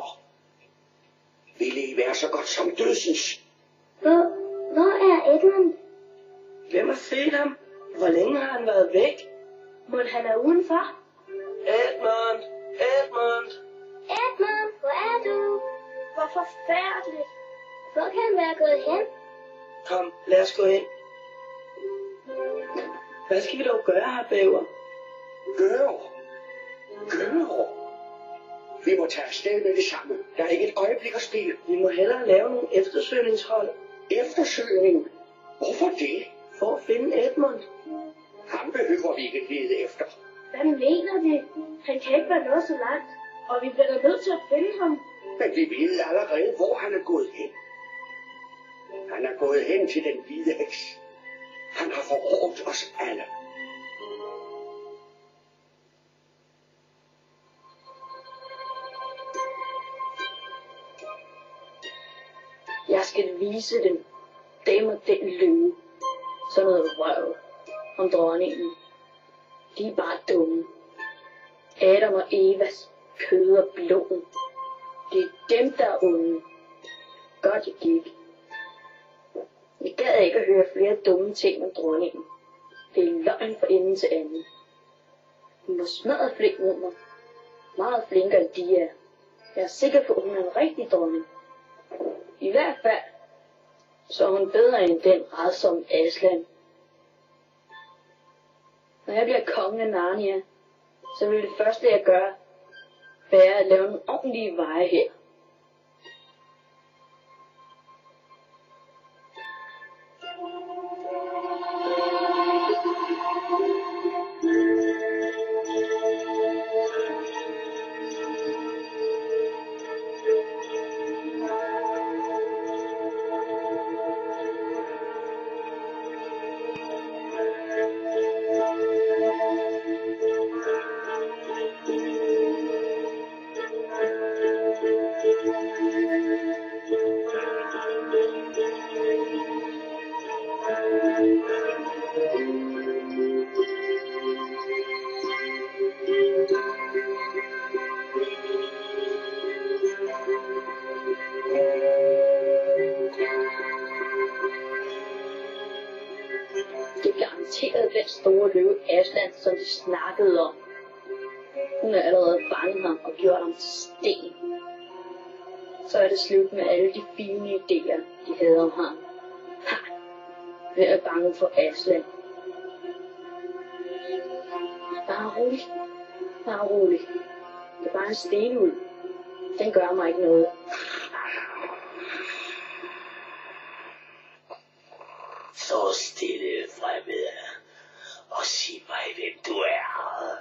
ville I være så godt som dødsens. Hvor, hvor er Edmund? Hvem har set ham? Hvor længe har han været væk? Må han er udenfor? Edmund! Edmund! Edmund, hvor er du? Hvor forfærdeligt. Hvor kan han være gået hen? Kom, lad os gå ind. Hvad skal vi dog gøre, herr Bæver? Gør! Gør! Vi må tage afsted med det samme. Der er ikke et øjeblik at spille. Vi må hellere lave nogle eftersøgningshold. Eftersøgning? Hvorfor det? For at finde Edmund. Ham behøver vi ikke lede efter. Hvad mener de? Han kan ikke være noget så langt. Og vi bliver da nødt til at finde ham. Men vi ved allerede, hvor han er gået hen. Han er gået hen til den hvide heks. Han har forrådt os alle. Jeg skal vise dem, dem og den løve. Sådan noget røv om dronningen. De er bare dumme. Adam og Evas kød og blod. Det er dem, der er onde. Godt, jeg gik. Jeg gad ikke at høre flere dumme ting om dronningen. Det er løgn fra ende til anden. Hun var smadret flink mod mig. Meget flinkere end de er. Jeg er sikker på, at hun er en rigtig dronning. I hvert fald, så er hun bedre end den rædsomme Aslan. Når jeg bliver kongen af Narnia, så vil det første, jeg gør, være at lave nogle ordentlige veje her. Den store løve Aslan, som de snakkede om. Hun har allerede fanget ham og gjort ham til sten. Så er det slut med alle de fine idéer, de havde om ham. Ha! Ved at bange for Aslan. Bare rolig. Bare rolig. Det er bare en stenulv. Den gør mig ikke noget. Så stille, fremmede, og sig mig, hvem du er.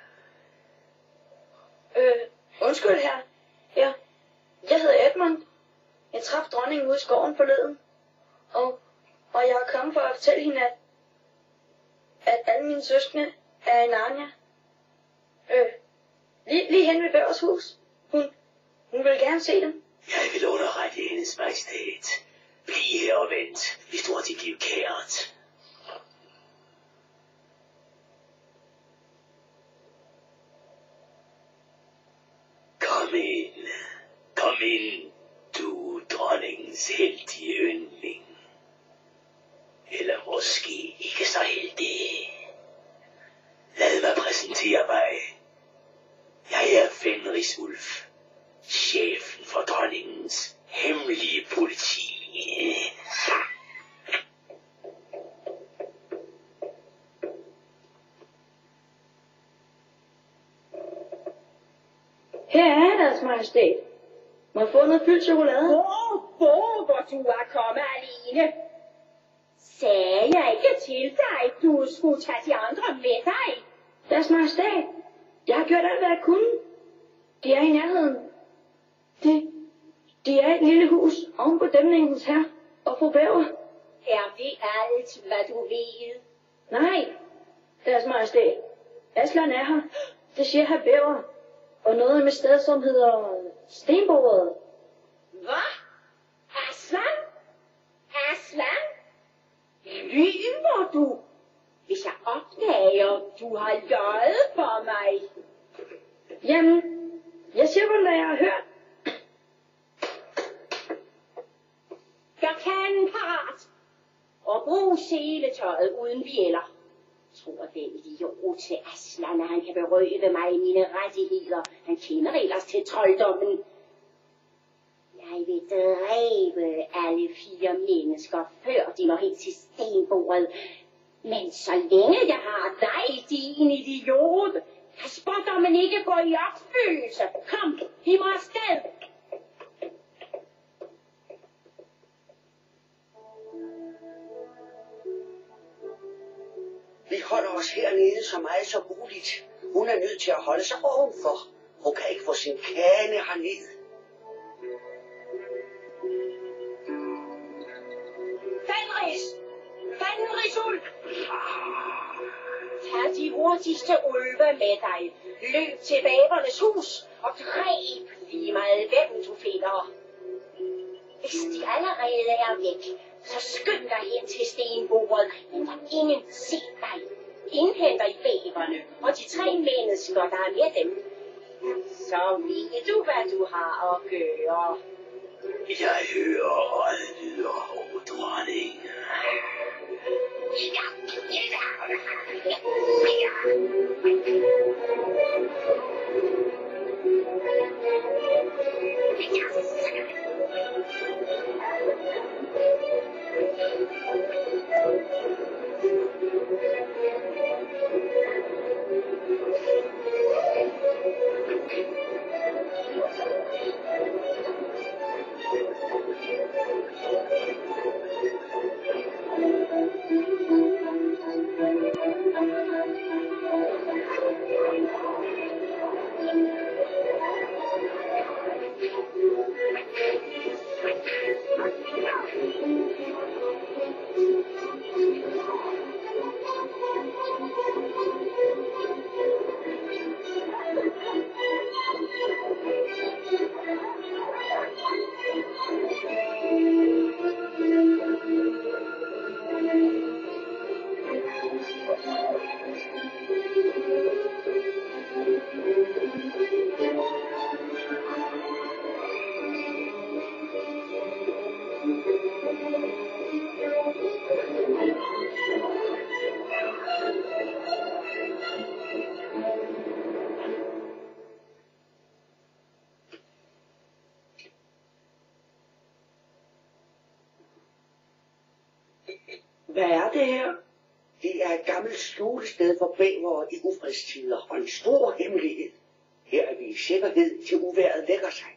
Øh, undskyld her. Ja, jeg hedder Edmund. Jeg traf dronningen ude i skoven forleden. Og, og jeg er kommet for at fortælle hende, at, at alle mine søskende er i Narnia. Øh, lige, lige hen ved Bævers hus. Hun, hun vil gerne se dem. Jeg vil underrette hendes majestæt. Bliv her og vent, hvis du har dit liv kært. Kom ind, kom ind, du dronningens heldige yndling. Eller måske ikke så heldig. Lad mig præsentere mig. Jeg er Fenris Ulf, chefen for dronningens hemmelige politi. Her er deres majestæt. Må jeg få noget fyldt chokolade? Hvor, hvor, hvor du er kommet alene? Sagde jeg ikke til dig, du skulle tage de andre med dig? Deres majestæt. Jeg har gjort alt, hvad jeg kunne. De er i nærheden. Det, de er i et lille hus oven på dæmningens her og fru Bæver. Er det alt, hvad du ved? Nej, deres majestæt. Aslan er her. Det siger herr Bæver. Og noget med sted, som hedder Stenbordet. Hvad? Aslan? Aslan? Lyver du? Hvis jeg opdager, du har løjet for mig. Jamen, jeg siger kun, hvad jeg har hørt. Jeg kan parat. Og brug seletøjet uden bjælder. Tror den idiot til Aslan, at han kan berøve mig mine rettigheder. Han kender ellers til trolddommen. Jeg vil dræbe alle fire mennesker, før de når hen til stenbordet. Men så længe jeg har dig, din idiot, kan spådommen ikke gå i opfyldelse. Kom, vi må afsted. Vi holder os hernede så meget som muligt. Hun er nødt til at holde sig ovenfor. Hun kan ikke få sin kane herned. Fenris! Fenris ulv! Tag de hurtigste ulve med dig. Løb til babernes hus og dræb lige meget, hvem du finder. Hvis de allerede er væk, Så skynd dig hen til stenbordet, men der ingen se dig. Indhenter i bæverne, og de tre mennesker, der er med dem. Så ved du, hvad du har at gøre. Jeg hører og lyder over dronning. Hvad er det her? Det er et gammelt skjulested for bævere i ufredstider, og en stor hemmelighed. Her er vi i sikkerhed, til uværet lægger sig.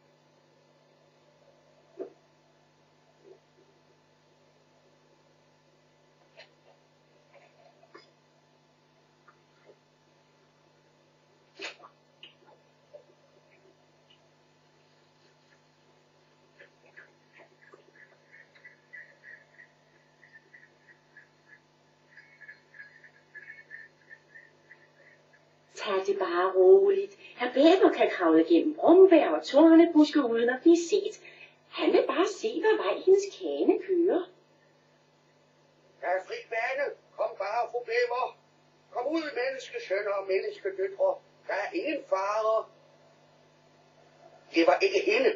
Tag det bare roligt. Herr Bæver kan kravle gennem brumbær og tornebuske uden at blive set. Han vil bare se, hvad vej hendes kane kører. Der er fri bane. Kom bare, fru Bæver. Kom ud, menneskesønner og menneskedøtre. Der er ingen fare. Det var ikke hende.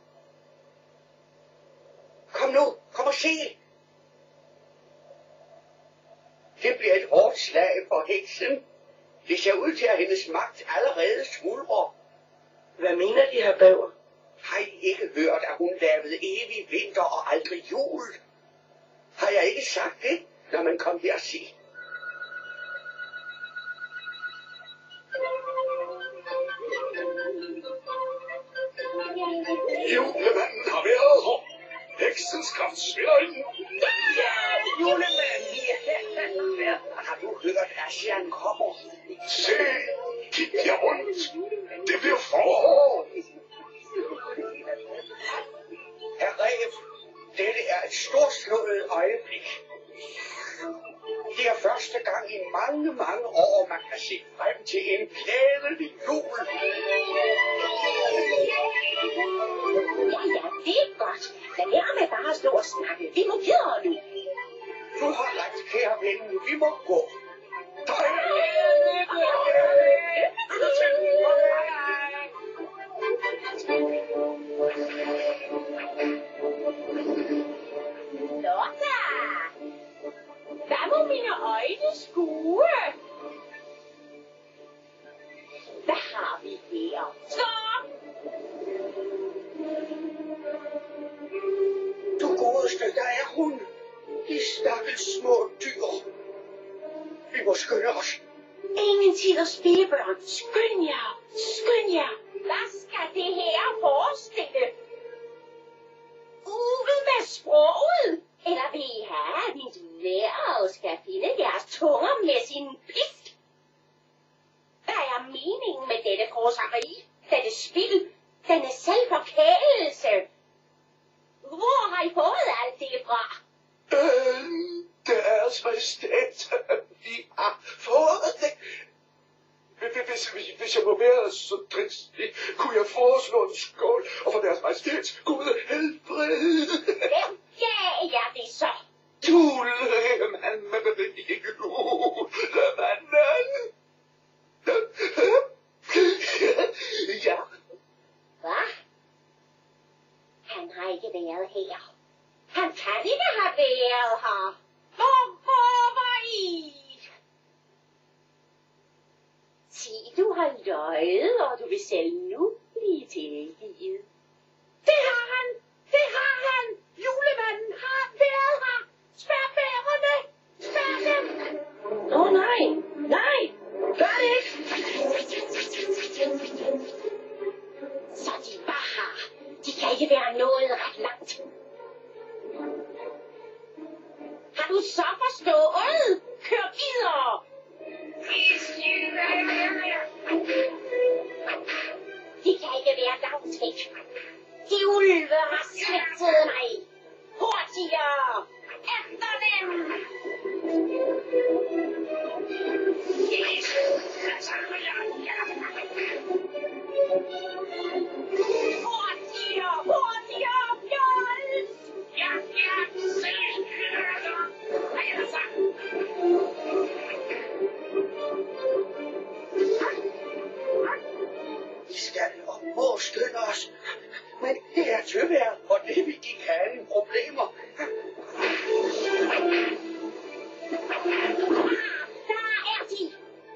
Kom nu, kom og se. Det bliver et hårdt slag for heksen. Det ser ud til, at hendes magt allerede smuldrer. Hvad mener de, herr Bæver? Har I ikke hørt, at hun lavede evig vinter og aldrig jul? Har jeg ikke sagt det, når man kom her og se? Julemanden har været her. Heksens kraft spiller ind. Ja, julemanden! Ja. Har du hørt, at Asian kommer? Se, kig jer rundt. Det bliver forår. Herr Rev, dette er et storslået øjeblik. Det er første gang i mange, mange år, man kan se frem til en glædelig jul. Ja, ja, det er godt. Lad være med bare at stå og snakke. Vi må videre nu. Du har ret, kære ven. Vi må gå. Nå da. Hvad må mine øjne skue? Hvad har vi her? Stop! Du godeste, der er hun. De stakkels små dyr. Vi må skynde os. Ingen tid at spille, børn. Skynd jer. Skynd jer. Hvad skal det her forestille? Ude med sproget? Eller vil I have, at min lærer skal finde jeres tunger med sin pisk? Hvad er meningen med dette korseri? Dette spil? Denne selvforkælelse? Hvor har I fået alt det fra? Øh, deres majestæt, vi har fået det. Hvis, hvis, hvis jeg må være så dristig, kunne jeg foreslå en skål og for deres majestæt Gud helbred. Hvem gav jer det mere. Han kan ikke have været her. Hvor håber I? Sig, du har løjet, og du vil selv nu blive tilgivet. Det har han! Det har han! Julemanden har været her! Spær bærerne! Spær dem! Åh oh, nej! Nej! Gør det ikke! Så de var her. De kan ikke være nået ret langt. Har du så forstået? Kør videre! De kan ikke være langt væk. De ulve har slægtet mig. Hurtigere! Efter dem! Hurtigere! Hurtigere! Fjols! Ja, ja! Vi skal og må skynde os. Men det er tøvejr, og det vil give kalden problemer. Der er de!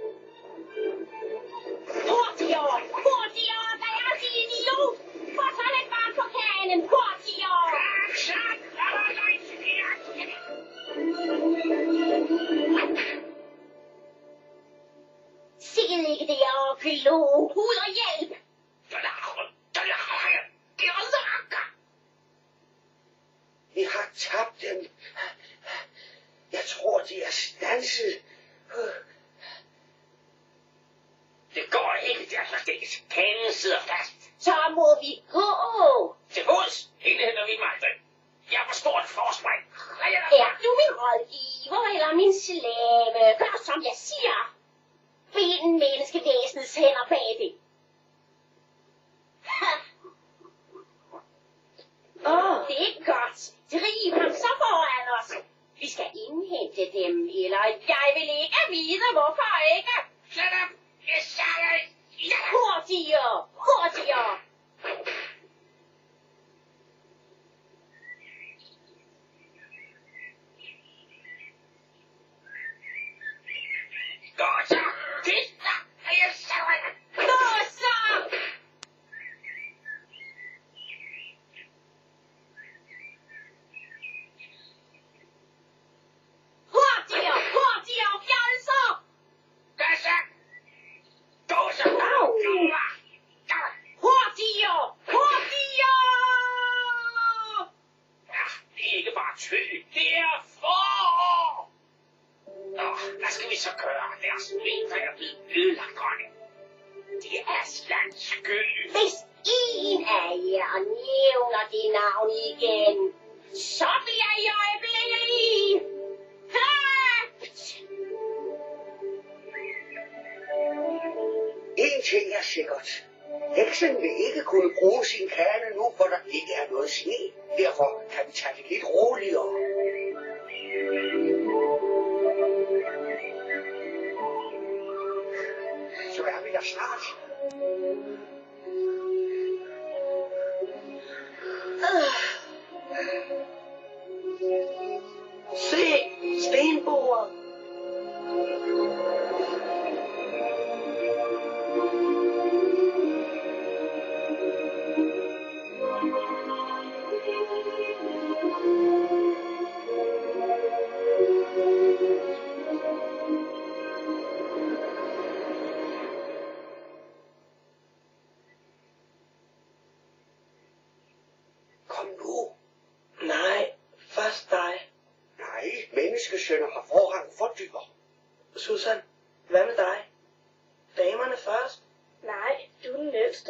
Hurtigere! Hurtigere! Der er de, idiot! Få så lidt vand på kanen! Hurtigere! Sikkert ikke det er at glo ud og hjælp! Vi har tabt dem. Jeg tror, de er standset. Det går ikke, der forstækkes. Kanen sidder fast. Så må vi gå! Til fods. Hele henter vi mig aldrig. Jeg har for stort forspring. Er du min rådgiver eller min slave? Gør som jeg siger! Bind menneskevæsenets hænder bag det. Åh, oh, det er ikke godt. Driv ham så foran os. Vi skal indhente dem, eller jeg vil ikke vide, hvorfor ikke. Shut up! Jeg sagde det! Hurtigere! Hurtigere! Gå så! Kist dig! Jeg sagde det! Gå så! Hurtigere! Hurtigere! Fjolser! Gå så! Gå så! Au! Hurtigere! Hurtigere! Ja, det er ikke bare tøj. Det er forår! Nå, hvad skal vi så gøre? Deres vinter er blevet ødelagt, dronning. Det er Aslands skyld. Hvis en af jer nævner det navn igen, så bliver jeg øjeblikkelig dræbt! En ting er sikkert. Heksen vil ikke kunne bruge sin kane nu, hvor der ikke er noget sne. Derfor kan vi tage det lidt roligere. Så er vi der snart. Se! Stenbordet! Kom nu. Nej, først dig. Nej, menneskesønner har forrang for dyr. Susan, hvad med dig? Damerne først. Nej, du er den ældste.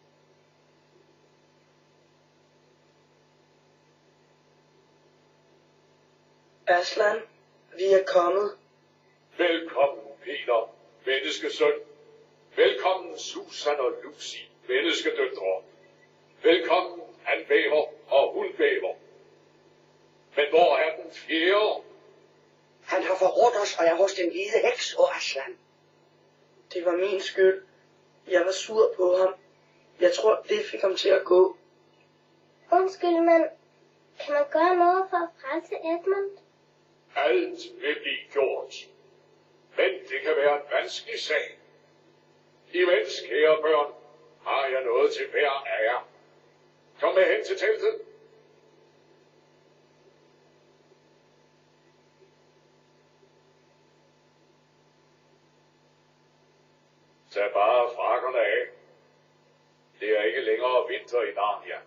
Aslan, vi er kommet. Velkommen, Peter, menneskesøn. Velkommen, Susan og Lucy, menneskedøtre. Velkommen, han bæver og hun bæver. Men hvor er den fjerde? Han har forrådt os og er hos den hvide heks og Aslan. Det var min skyld. Jeg var sur på ham. Jeg tror, det fik ham til at gå. Undskyld, men gøre noget for at frelse Edmund? Alt vil blive gjort. Men det kan være en vanskelig sag. Imens, kære børn, har jeg noget til hver af jer. Kom med hen til teltet. Tag bare frakkerne af. Det er ikke længere vinter i Narnia.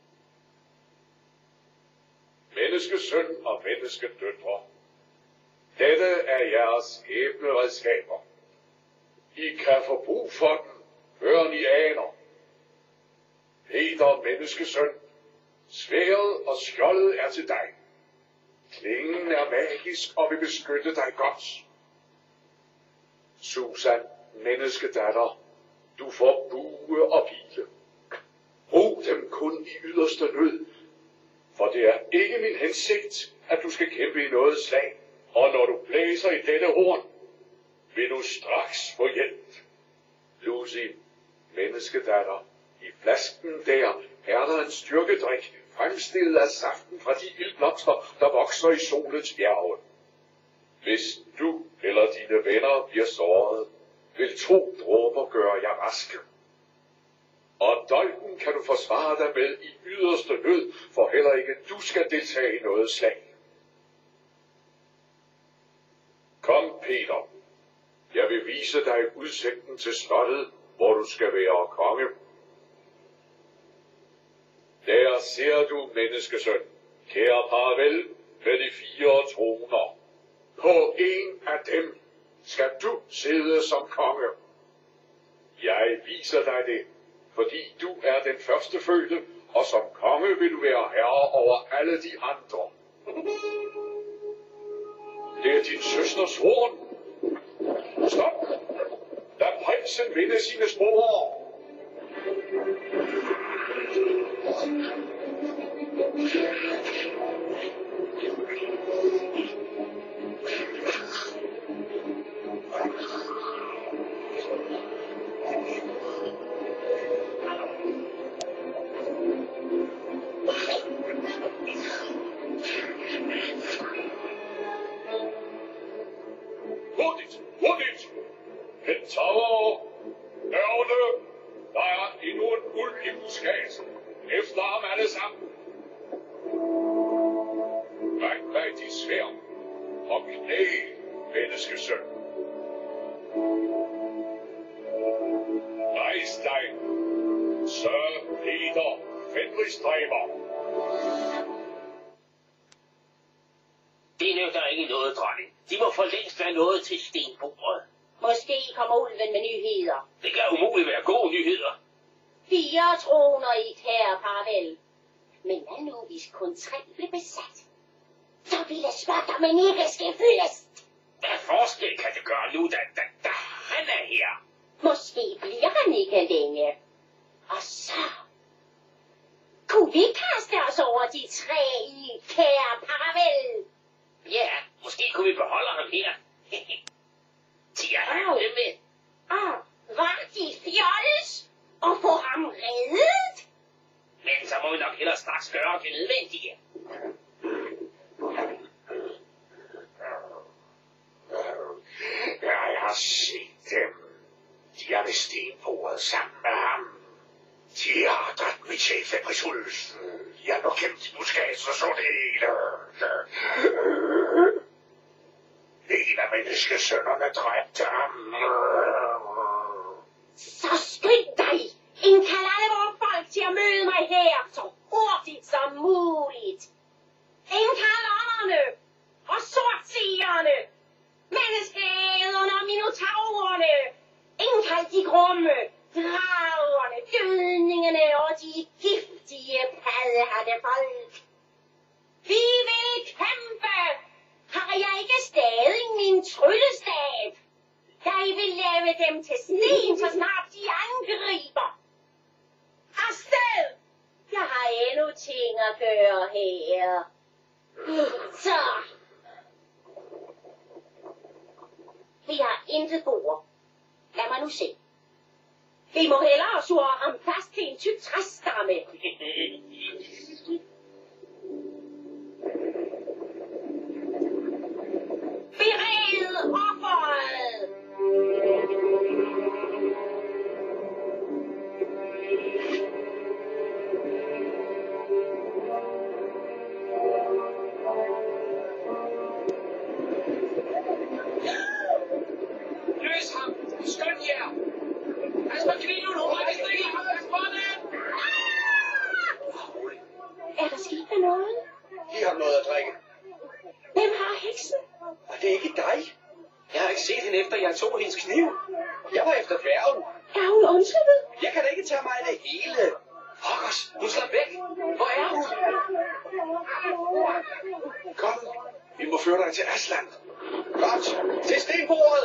Menneskesøn og menneskedøtre. Dette er jeres skæbneredskaber. I kan få brug for den, før I aner. Peter, menneskesøn, sværdet og skjoldet er til dig. Klingen er magisk og vil beskytte dig godt. Susan, menneskedatter, du får bue og pile. Brug dem kun i yderste nød, for det er ikke min hensigt, at du skal kæmpe i noget slag. Og når du blæser i dette horn, vil du straks få hjælp. Lucy, menneskedatter, i flasken der er der en styrkedrik, fremstillet af saften fra de ildblomster, der vokser i solens bjerge. Hvis du eller dine venner bliver såret, vil to dråber gøre jer raske. Og dolken kan du forsvare dig med i yderste nød, for heller ikke du skal deltage i noget slag. Kom, Peter. Jeg vil vise dig udsigten til slottet, hvor du skal være konge. Der ser du, menneskesøn, kære Paravel, med de fire troner. På en af dem skal du sidde som konge. Jeg viser dig det, fordi du er den første fødte, og som konge vil du være herre over alle de andre. Det er din søsters horn. Stop! Lad prinsen vinde sine spor. Hurtigt! Hurtigt! Pentaver! Ørne! Der er endnu en ulv i buskaget. Efter ham alle sammen. Ræk bag dit sværd og knæ, menneskesøn. Rejs dig, Sir Peter Fenrisdræber. Det nytter ikke noget, dronning. De må for længst være nået til stenbordet. Måske kommer ulven med nyheder. Det kan umuligt være gode nyheder. Fire troner i et herre, Paravel. Men hvad nu, hvis kun tre blev besat? Så ville spotter men ikke skal fyldes. Hvad forskel kan det gøre nu, da, da, da han er her? Måske bliver han ikke længe. Og så kunne vi kaste os over de tre i kære Paravel. Ja, måske kunne vi beholde ham her. De er han med. Åh, var de fjolles? Og få ham reddet? Men så må vi nok hellere straks gøre det nødvendige. Jeg har set dem. De er ved stenbordet sammen med ham. De har dræbt mit chef, Fenrisulf. Jeg har nok gemt i buskaget, så så det hele. En af menneskesønnerne dræbte ham. Så skynd dig! Indkald alle vores folk til at møde mig her, så hurtigt som muligt. Indkald ånderne og sortseerne, menneskeæderne og minotaurerne. Indkald de grumme, dragerne, dødningene og de giftige paddehattefolk. Vi vil kæmpe! Har jeg ikke stadig min tryllestav? Jeg vil lave dem til sten, så snart de angriber. Afsted! Jeg har endnu ting at gøre her. Så. Vi har intet bord. Lad mig nu se. Vi må hellere sure ham fast til en tyk træstamme. med noget. Giv ham noget at drikke. Hvem har heksen? Og det er ikke dig. Jeg har ikke set hende efter, jeg tog hendes kniv. Jeg var efter dværgen. Er hun undsluppet? Jeg kan da ikke tage mig af det hele. Pokkers, nu slap væk. Hvor er hun? Kom, vi må føre dig til Aslan. Godt, til stenbordet.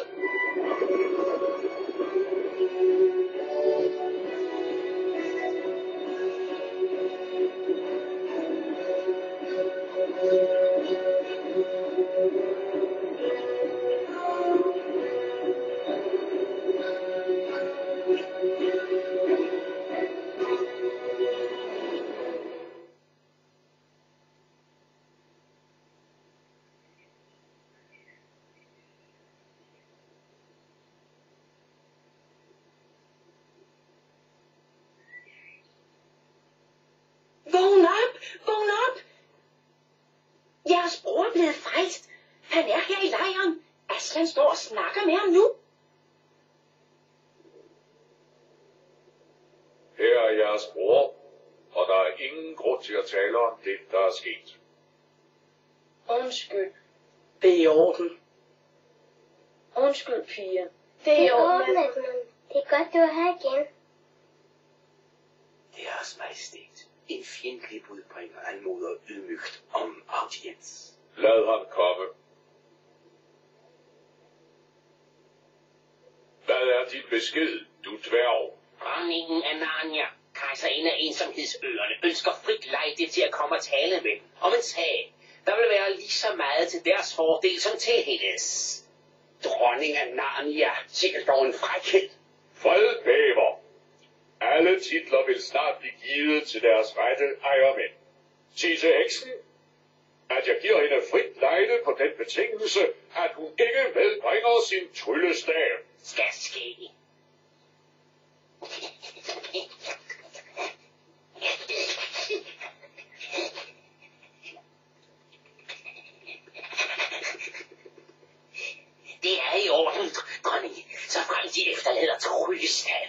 Vågn op! Vågn op! Jeres bror er blevet frelst. Han er her i lejren. Aslan står og snakker med ham nu. Her er jeres bror, og der er ingen grund til at tale om det, der er sket. Undskyld. Det er i orden. Undskyld, piger. Det er i orden, Aslan. Det er godt, du er her igen. Deres majestæt, en fjendtlig budbringer anmoder ydmygt om audiens. Lad ham komme. Hvad er din besked, du dværg? Dronningen af Narnia, kejserinde af ensomhedsøerne, ønsker frit lejde til at komme og tale med om en sag, der vil være lige så meget til deres fordel som til hendes. Dronning af Narnia, sikkert dog en frækhed. Fred bæver. Alle titler vil snart blive givet til deres rette ejermænd. Sig til heksen, at jeg giver hende frit lejde på den betingelse, at hun ikke medbringer sin tryllestav. Skal ske. Det er i orden, dronning, så frem de efterlader tryllestav.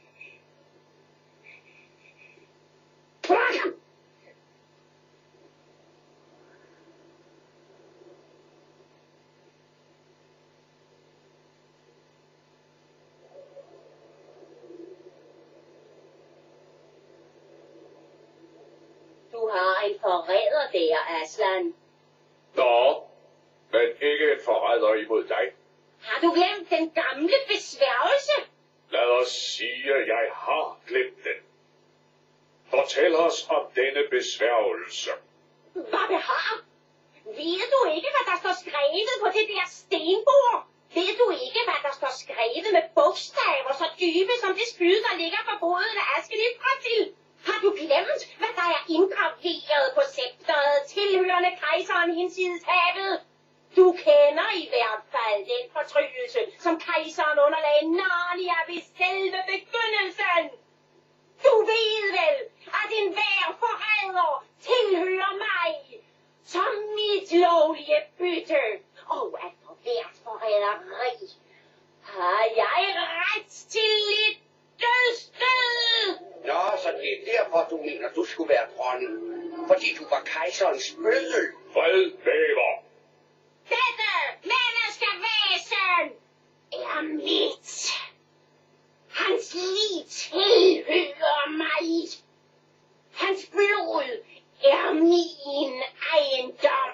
Du har en forræder der, Aslan. Nå, men ikke en forræder imod dig. Har du glemt den gamle besværgelse? Lad os sige, at jeg har glemt den. Fortæl os om denne besværgelse. Hvad behag? Ved du ikke, hvad der står skrevet på det der stenbord? Ved du ikke, hvad der står skrevet med bogstaver så dybe som det spyd, der ligger på bordet af Asken i Brasil? Har du glemt, hvad der er indgraveret på scepteret, tilhørende kejseren hinsides havet? Du kender i hvert fald den fortryllelse, som kejseren underlagde Narnia ved selve begyndelsen. Du ved vel, at enhver forræder tilhører mig som mit lovlige bytte, og at for hvert forræderi har jeg ret til et dødsstød. Nå, så det er derfor, du mener, du skulle være dronning. Fordi du var kejserens bøddel. Fred bæver. Dette menneskevæsen er mit. Hans liv tilhører mig. Hans blod er min ejendom.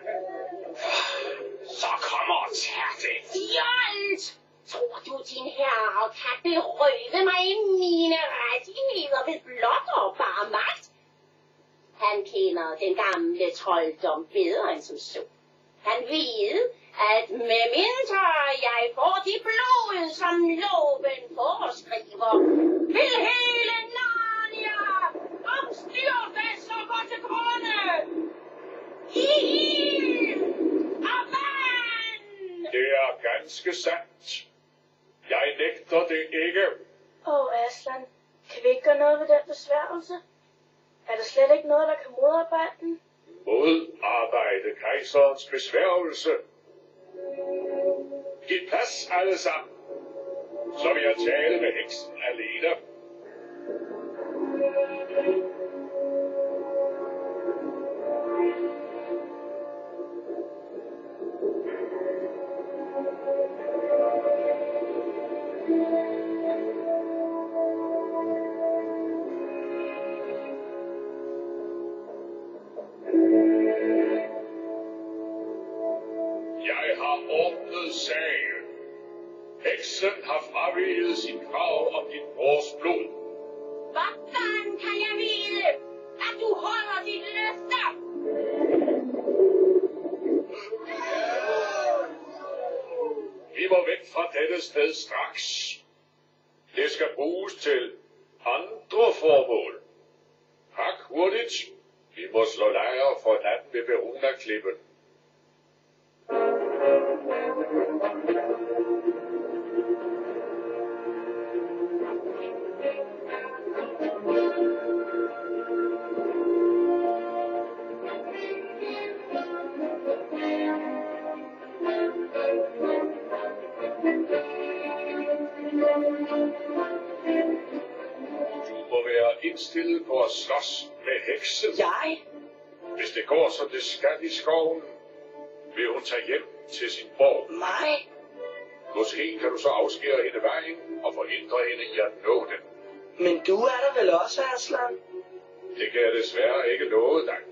Så kommer og tager det. Fjolt! Tror du, din herre kan berøve mig mine rettigheder ved blot og bare magt? Han kender den gamle trolddom bedre end som så. Han ved, at medmindre jeg får de blod, som loven foreskriver, vil hele Narnia omstyrtes og gå til grunde. I ild og vand! Det er ganske sandt. Jeg nægter det ikke. Åh, oh, Aslan. Kan vi ikke gøre noget ved den besværgelse? Er der slet ikke noget, der kan modarbejde den? Modarbejde kejserens besværgelse. Giv plads alle sammen. Så vil jeg tale med heksen alene. sagen. Heksen har fraveget sin krav om din brors blod. Hvordan kan jeg vide, at du holder dit løfter? Vi må væk fra dette sted straks. Det skal bruges til andre formål. Pak hurtigt. Vi må slå lejr for natten ved Verona-klippen. Indstillet på at slås med heksen. Jeg? Hvis det går som det skal i skoven, vil hun tage hjem til sin borg. Mig? Måske kan du så afskære hende vejen og forhindre hende i at nå den. Men du er der vel også, Aslan? Det kan jeg desværre ikke love dig.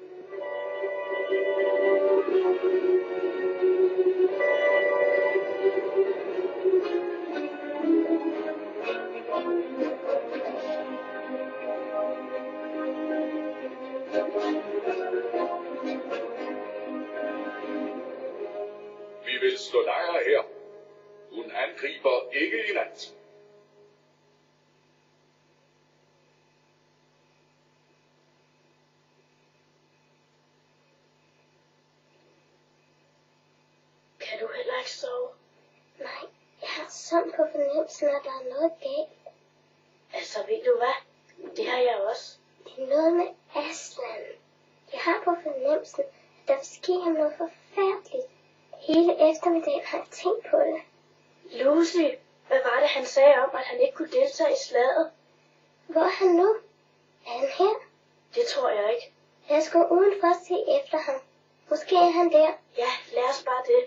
Vi vil slå lejr her. Hun angriber ikke i nat. Kan du heller ikke sove? Nej, jeg har sådan på fornemmelsen, at der er noget galt. Altså, ved du hvad? Det har jeg også. Det er noget med Aslan. Jeg har på fornemmelsen, at der vil ske ham noget forfærdeligt. Hele eftermiddagen har jeg tænkt på det. Lucy, hvad var det, han sagde om, at han ikke kunne deltage i slaget? Hvor er han nu? Er han her? Det tror jeg ikke. Lad os gå udenfor og se efter ham. Måske er han der. Ja, lad os bare det.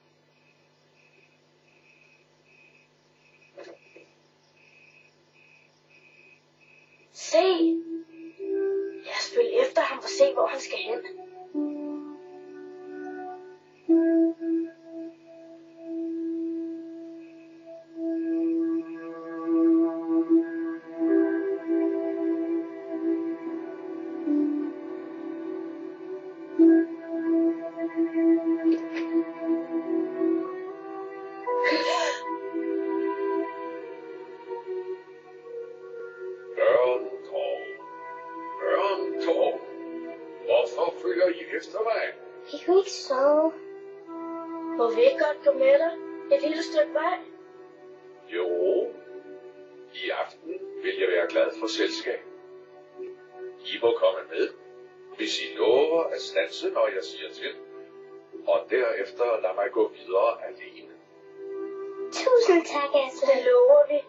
Se! Lad os følge efter ham og se, hvor han skal hen. Vi kunne ikke sove. Må vi ikke godt gå med dig et lille stykke vej? Jo. I aften vil jeg være glad for selskab. I må komme med, hvis I lover at standse, når jeg siger til. Og derefter lad mig gå videre alene. Tusind tak, Aslan. Det lover vi.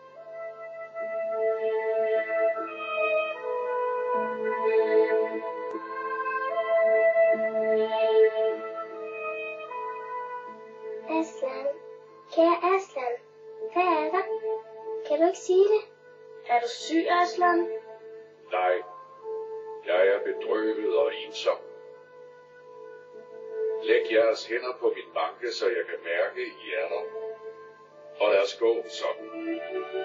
Aslan. Kære Aslan. Hvad er der? Kan du ikke sige det? Er du syg, Aslan? Nej. Jeg er bedrøvet og ensom. Læg jeres hænder på min banke, så jeg kan mærke, I er der. Og lad os gå sådan.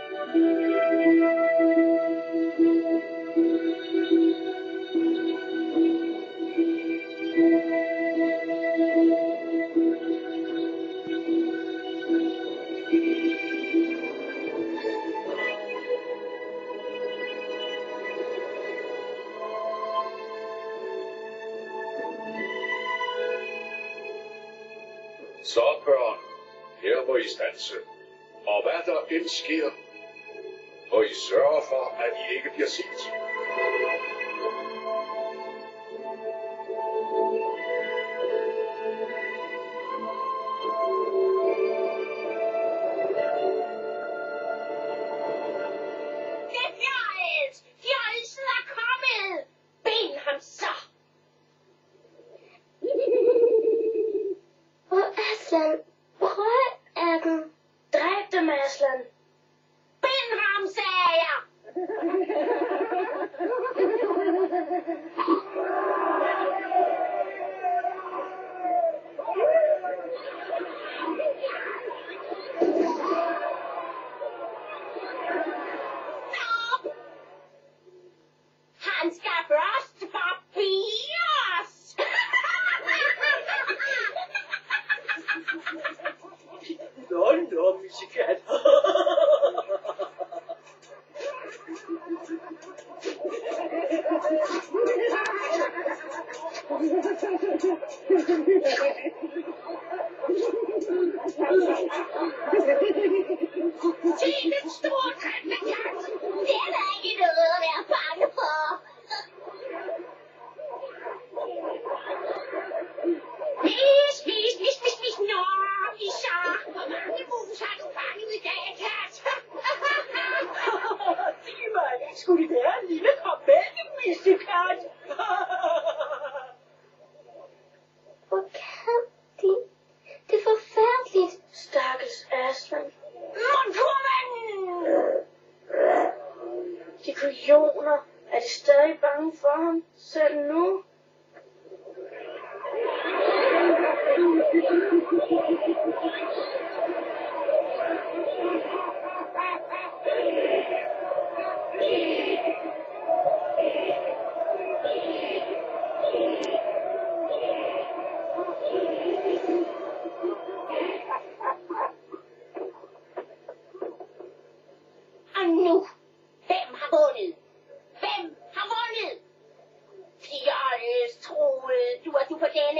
Så børn, her må I standse. Og hvad der end sker, må I sørge for, at I ikke bliver set. Det er Fjollet! Fjolletsen er kommet! Ben ham så! Åh, Aslan. Prøv er den. Dræb dem, Aslan. Ben ham, sagde jeg!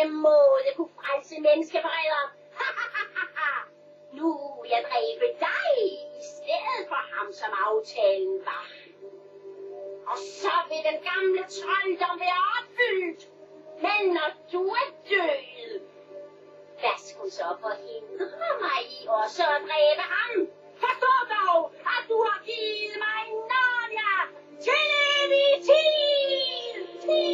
denne måde kunne frelse menneskeforræder. Nu vil jeg dræbe dig i stedet for ham, som aftalen var. Og så vil den gamle trolddom være opfyldt. Men når du er død, hvad skulle så forhindre mig i også at dræbe ham? Forstå dog, at du har givet mig Narnia til evig tid.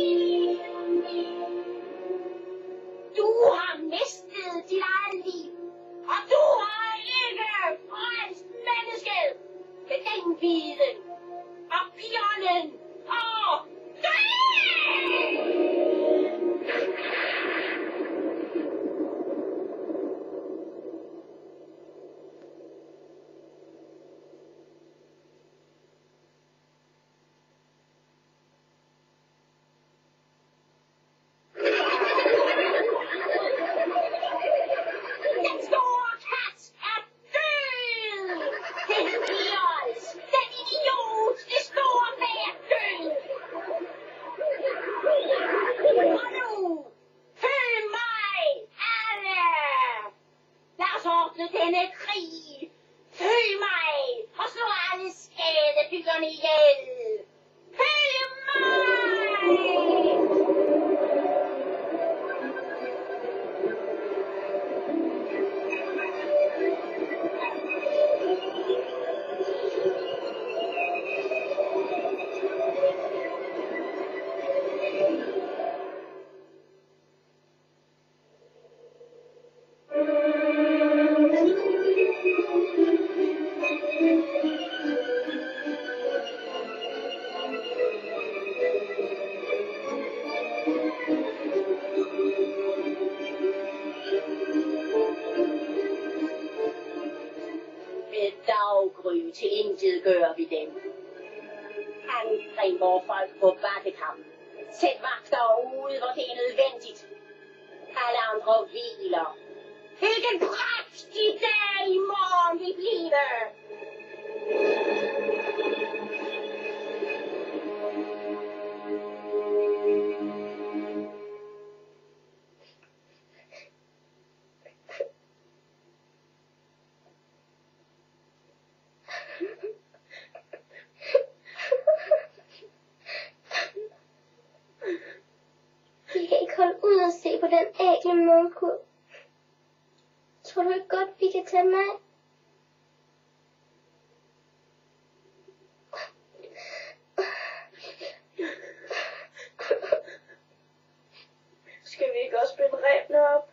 Du har mistet dit eget liv, og du har ikke frelst mennesket med den viden og bjørnen og døden. Denne krig. Følg mig og slå alle skadebyggerne ihjel. Følg mig! Gør vi dem. Angreb vores folk på bakkekamp. Sæt vagter ude, hvor det er nødvendigt. Alle andre hviler. Hvilken prægtig dag i morgen vil blive. Se på den ægle målkur. Tror du ikke godt, vi kan tage mig? Skal vi ikke også binde rebene op?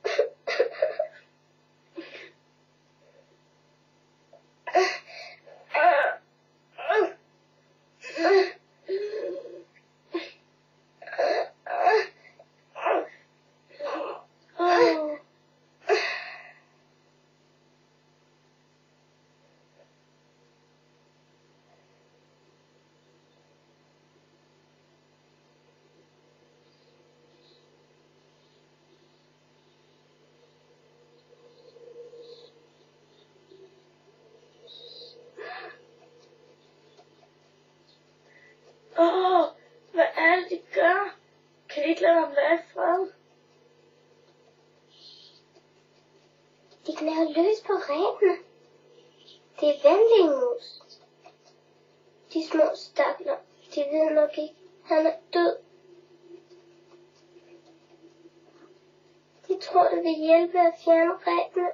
Åh, oh, hvad er det, de gør? Kan de ikke lade ham være i fred? De knæver løs på rebene. Det er venlige mus. De små stakler, de ved nok ikke, han er død. De tror, det vil hjælpe at fjerne rebene.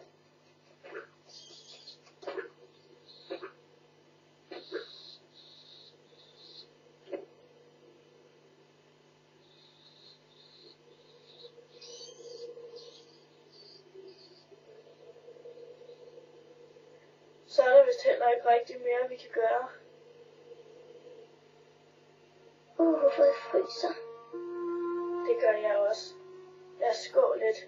Så er der vist heller ikke rigtig mere, vi kan gøre. Uh, hvor jeg fryser. Det gør jeg også. Lad os gå lidt.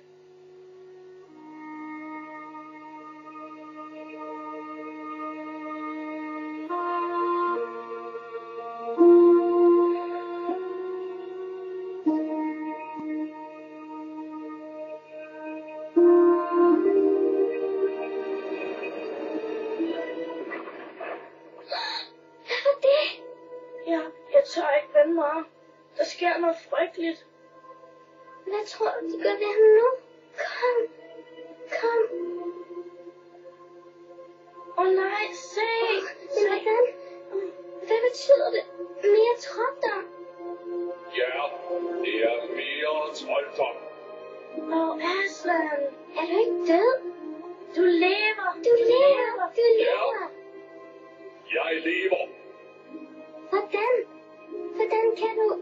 Hvad Jeg tør ikke vende mig om. Der sker noget frygteligt. Hvad Jeg tror, de går ved ham nu. Kom. Kom. Åh oh, nej, se. Men hvordan? Hvad betyder det? Mere trolddom? Ja, det er mere trolddom. Åh, oh, Aslan. Er du ikke død? Du lever. Du lever. Du lever. Ja, jeg lever. Hvordan? Hvordan kan du?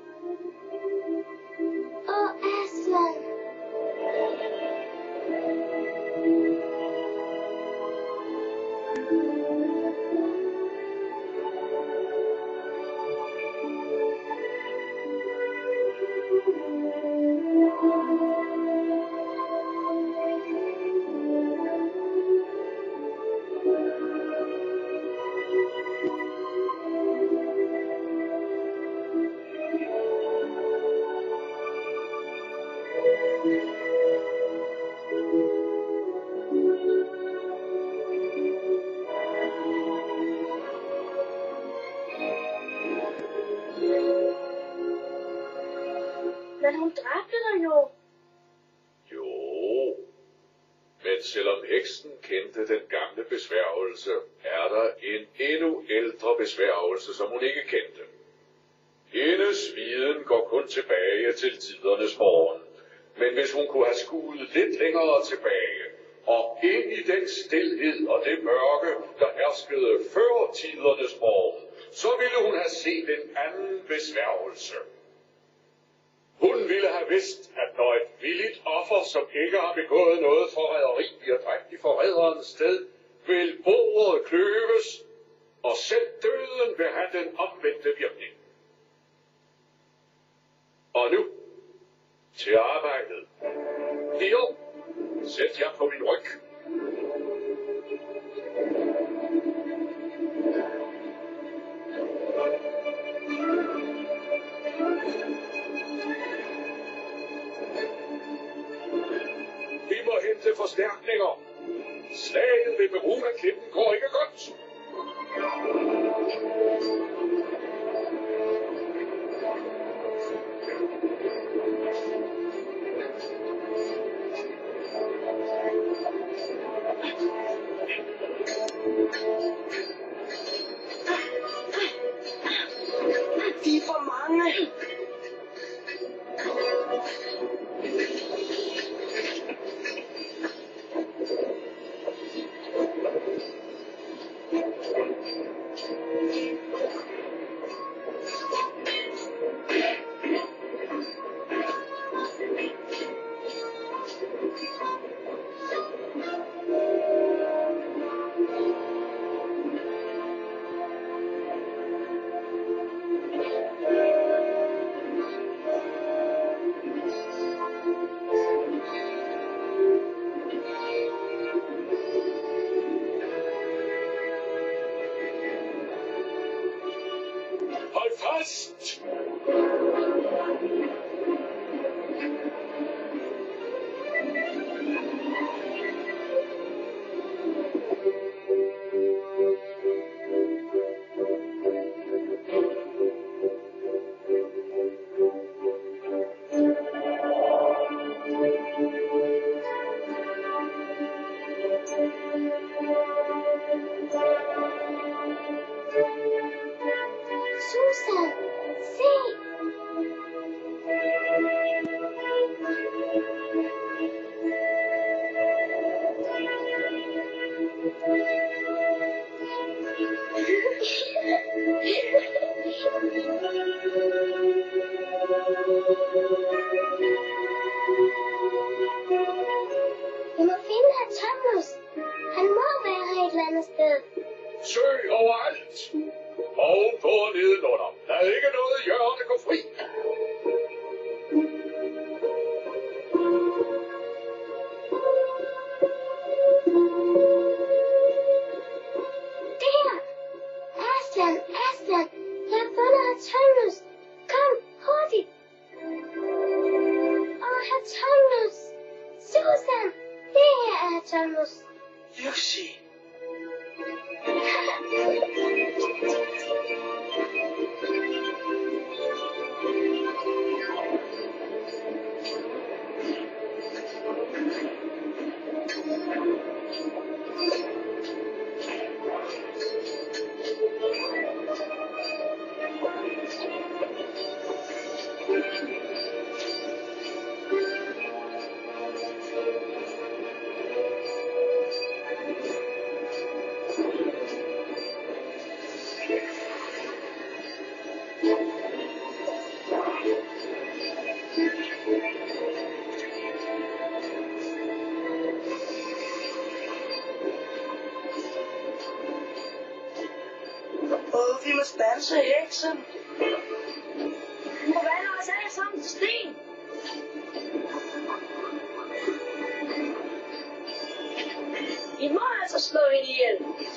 Åh, Aslan. Men hun dræbte dig jo. Jo, men selvom heksen kendte den gamle besværgelse, er der en endnu ældre besværgelse, som hun ikke kendte. Hendes viden går kun tilbage til tidernes morgen, men hvis hun kunne have skuet lidt længere tilbage, og ind i den stilhed og det mørke, der herskede før tidernes morgen, så ville hun have set en anden besværgelse. Hun ville have vidst, at når et villigt offer, som ikke har begået noget forræderi, bliver dræbt i forræderens sted, vil bordet kløves, og selv døden vil have den omvendte virkning. Og nu, til arbejdet. Leo, sæt jer på min ryg. Vi må hente forstærkninger. Slaget ved Bermuda-klippen går ikke godt. De er for mange. Hold fast! Susan, se! Vi må finde Atomos. Han må være her et eller andet sted. Søg overalt! Ovenpå og nedenunder. Der er ikke noget hjørne gå fri. Der! Aslan, Aslan! Jeg har fundet Atomos. Kom, hurtigt! Åh, Atomos! Susan! Det her er Atomos. Lucy. vi må standse heksen. Du forvandler os alle sammen til sten. I må altså slå hende ihjel.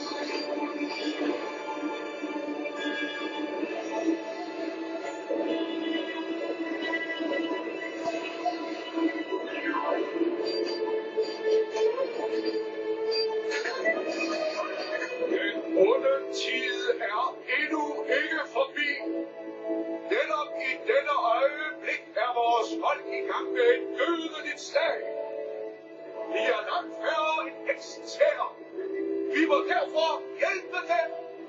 Den onde tid er endnu ikke forbi. Netop i denne øjeblik er vores folk i gang med et dødeligt slag. Vi er langt færre end heksens hær. Vi må derfor hjælpe dem.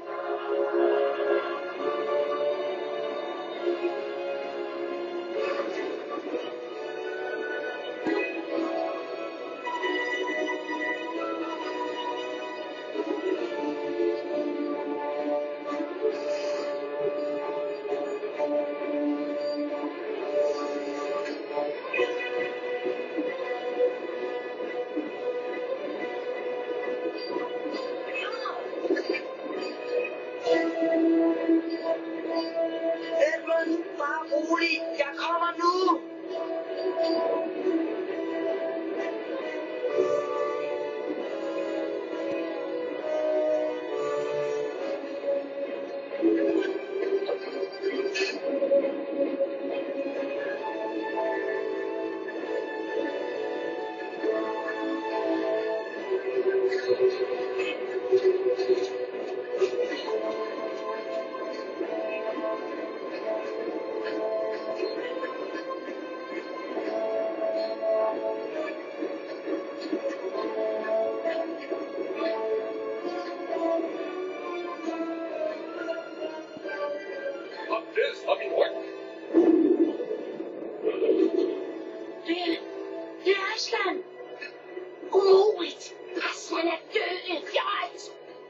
Edmund, bare rolig. Jeg kommer nu. Kom ned fra min ryg. Det, det er Aslan. Umuligt. Aslan er død. Fjert.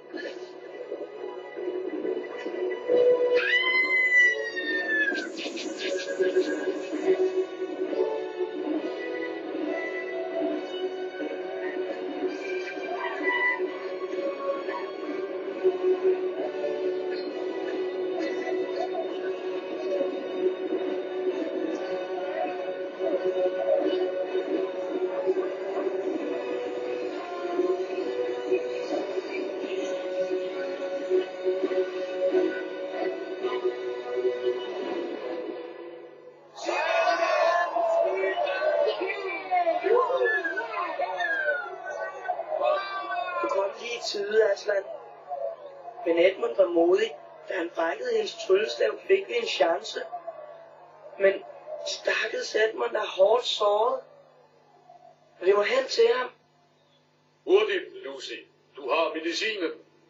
Du kom lige i tide, Aslan. Men Edmund var modig. Da han brækkede hendes tryllestav, fik vi en chance. Men stakkels Edmund er hårdt såret. Og vi må hen til ham. Hurtigt, Lucy. Du har medicinen.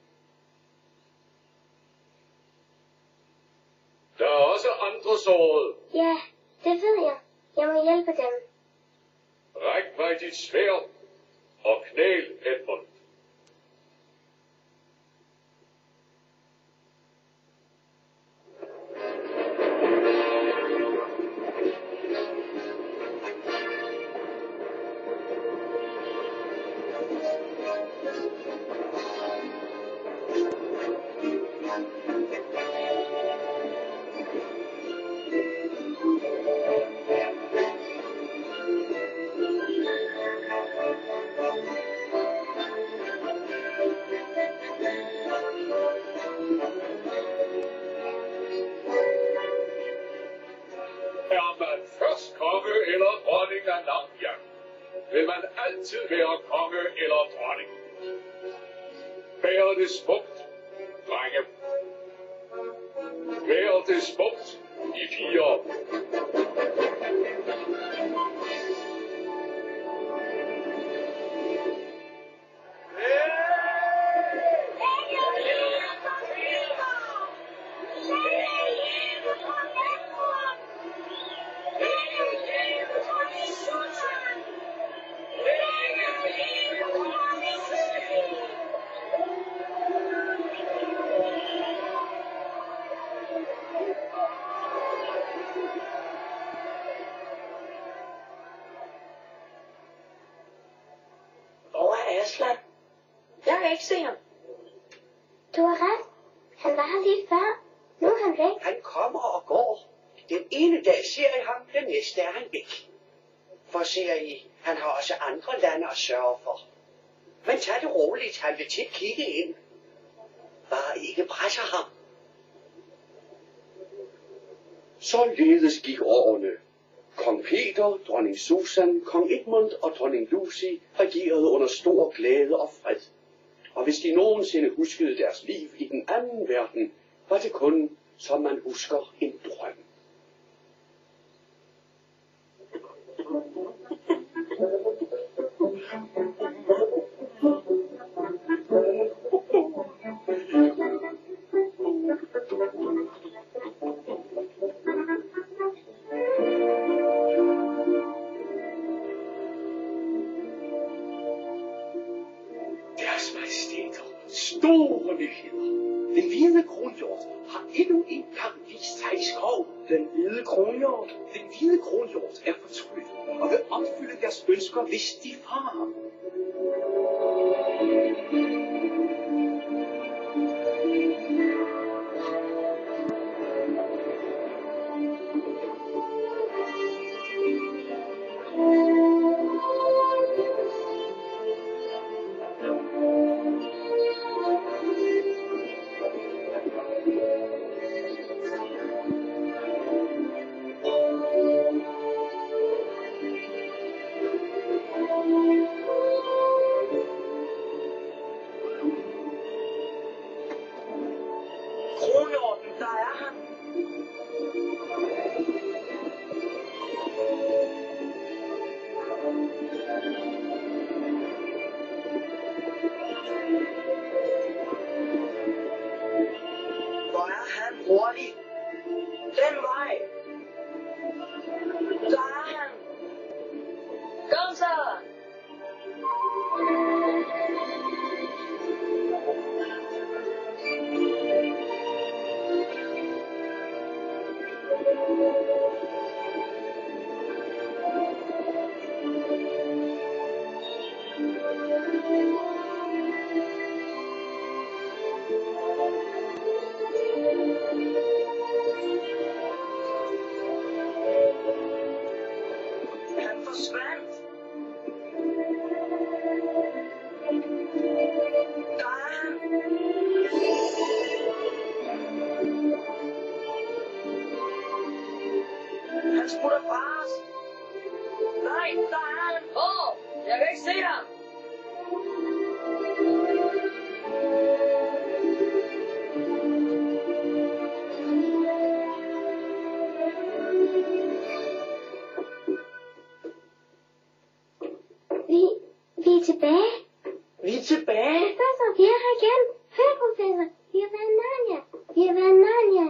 Der er også andre sårede. Ja, det ved jeg. Jeg må hjælpe dem. Ræk mig dit sværd og knæl Edmund. Er man først konge eller dronning af Narnia, vil man altid være konge eller dronning. Vær det smukt, drenge. Vær det smukt, I piger. Hvor er Aslan? Jeg kan ikke se ham. Du har ret. Han var her lige før. Nu er han væk. Han kommer og går. Den ene dag ser I ham, den næste er han væk. For ser I, han har også andre lande at sørge for. Men tag det roligt, han vil tit kigge ind. Bare ikke presser ham. Således gik årene. Kong Peter, dronning Susan, kong Edmund og dronning Lucy regerede under stor glæde og fred. Og hvis de nogensinde huskede deres liv i den anden verden, var det kun, som man husker en drøm. Deres majestæter, store nyheder. Den hvide kronhjort har endnu en gang vist sig i skov. Den hvide kronhjort? Den hvide kronhjort er fortrydt og vil opfylde deres ønsker, hvis de får ham. Kronhjorten, der er han. Hvor er han hurtig? Den vej. Der er han. Kom så. Han forsvandt. Der er han. Han smutter fra os. Nej, der er han. Åh, oh, jeg kan ikke se ham. Vi, vi er tilbage. Vi er tilbage. Professor, vi er her igen. Hør, professor. Vi har været i Narnia. Vi har været i Narnia.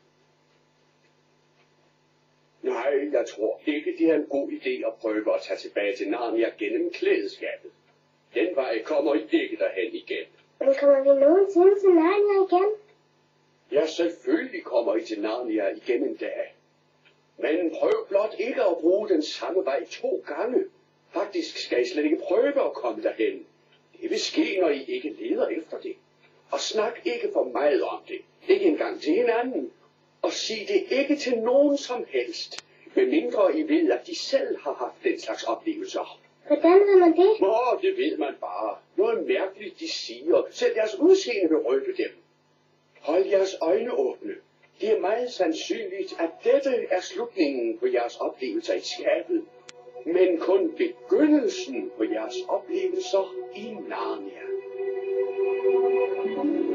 Nej, jeg tror ikke, det er en god idé at prøve at tage tilbage til Narnia gennem klædeskabet. Den vej kommer I ikke derhen igen. Men kommer vi nogensinde til Narnia igen? Ja, selvfølgelig kommer I til Narnia igen en dag. Men prøv blot ikke at bruge den samme vej to gange. Faktisk skal I slet ikke prøve at komme derhen. Det vil ske, når I ikke leder efter det. Og snak ikke for meget om det. Ikke engang til hinanden. Og sig det ikke til nogen som helst. Medmindre I ved, at de selv har haft den slags oplevelser. Hvordan ved man det? Åh, det ved man bare. Noget mærkeligt, de siger. Selv deres udseende vil røbe dem. Hold jeres øjne åbne. Det er meget sandsynligt, at dette er slutningen på jeres oplevelser i skabet. Men kun begyndelsen på jeres oplevelser i Narnia.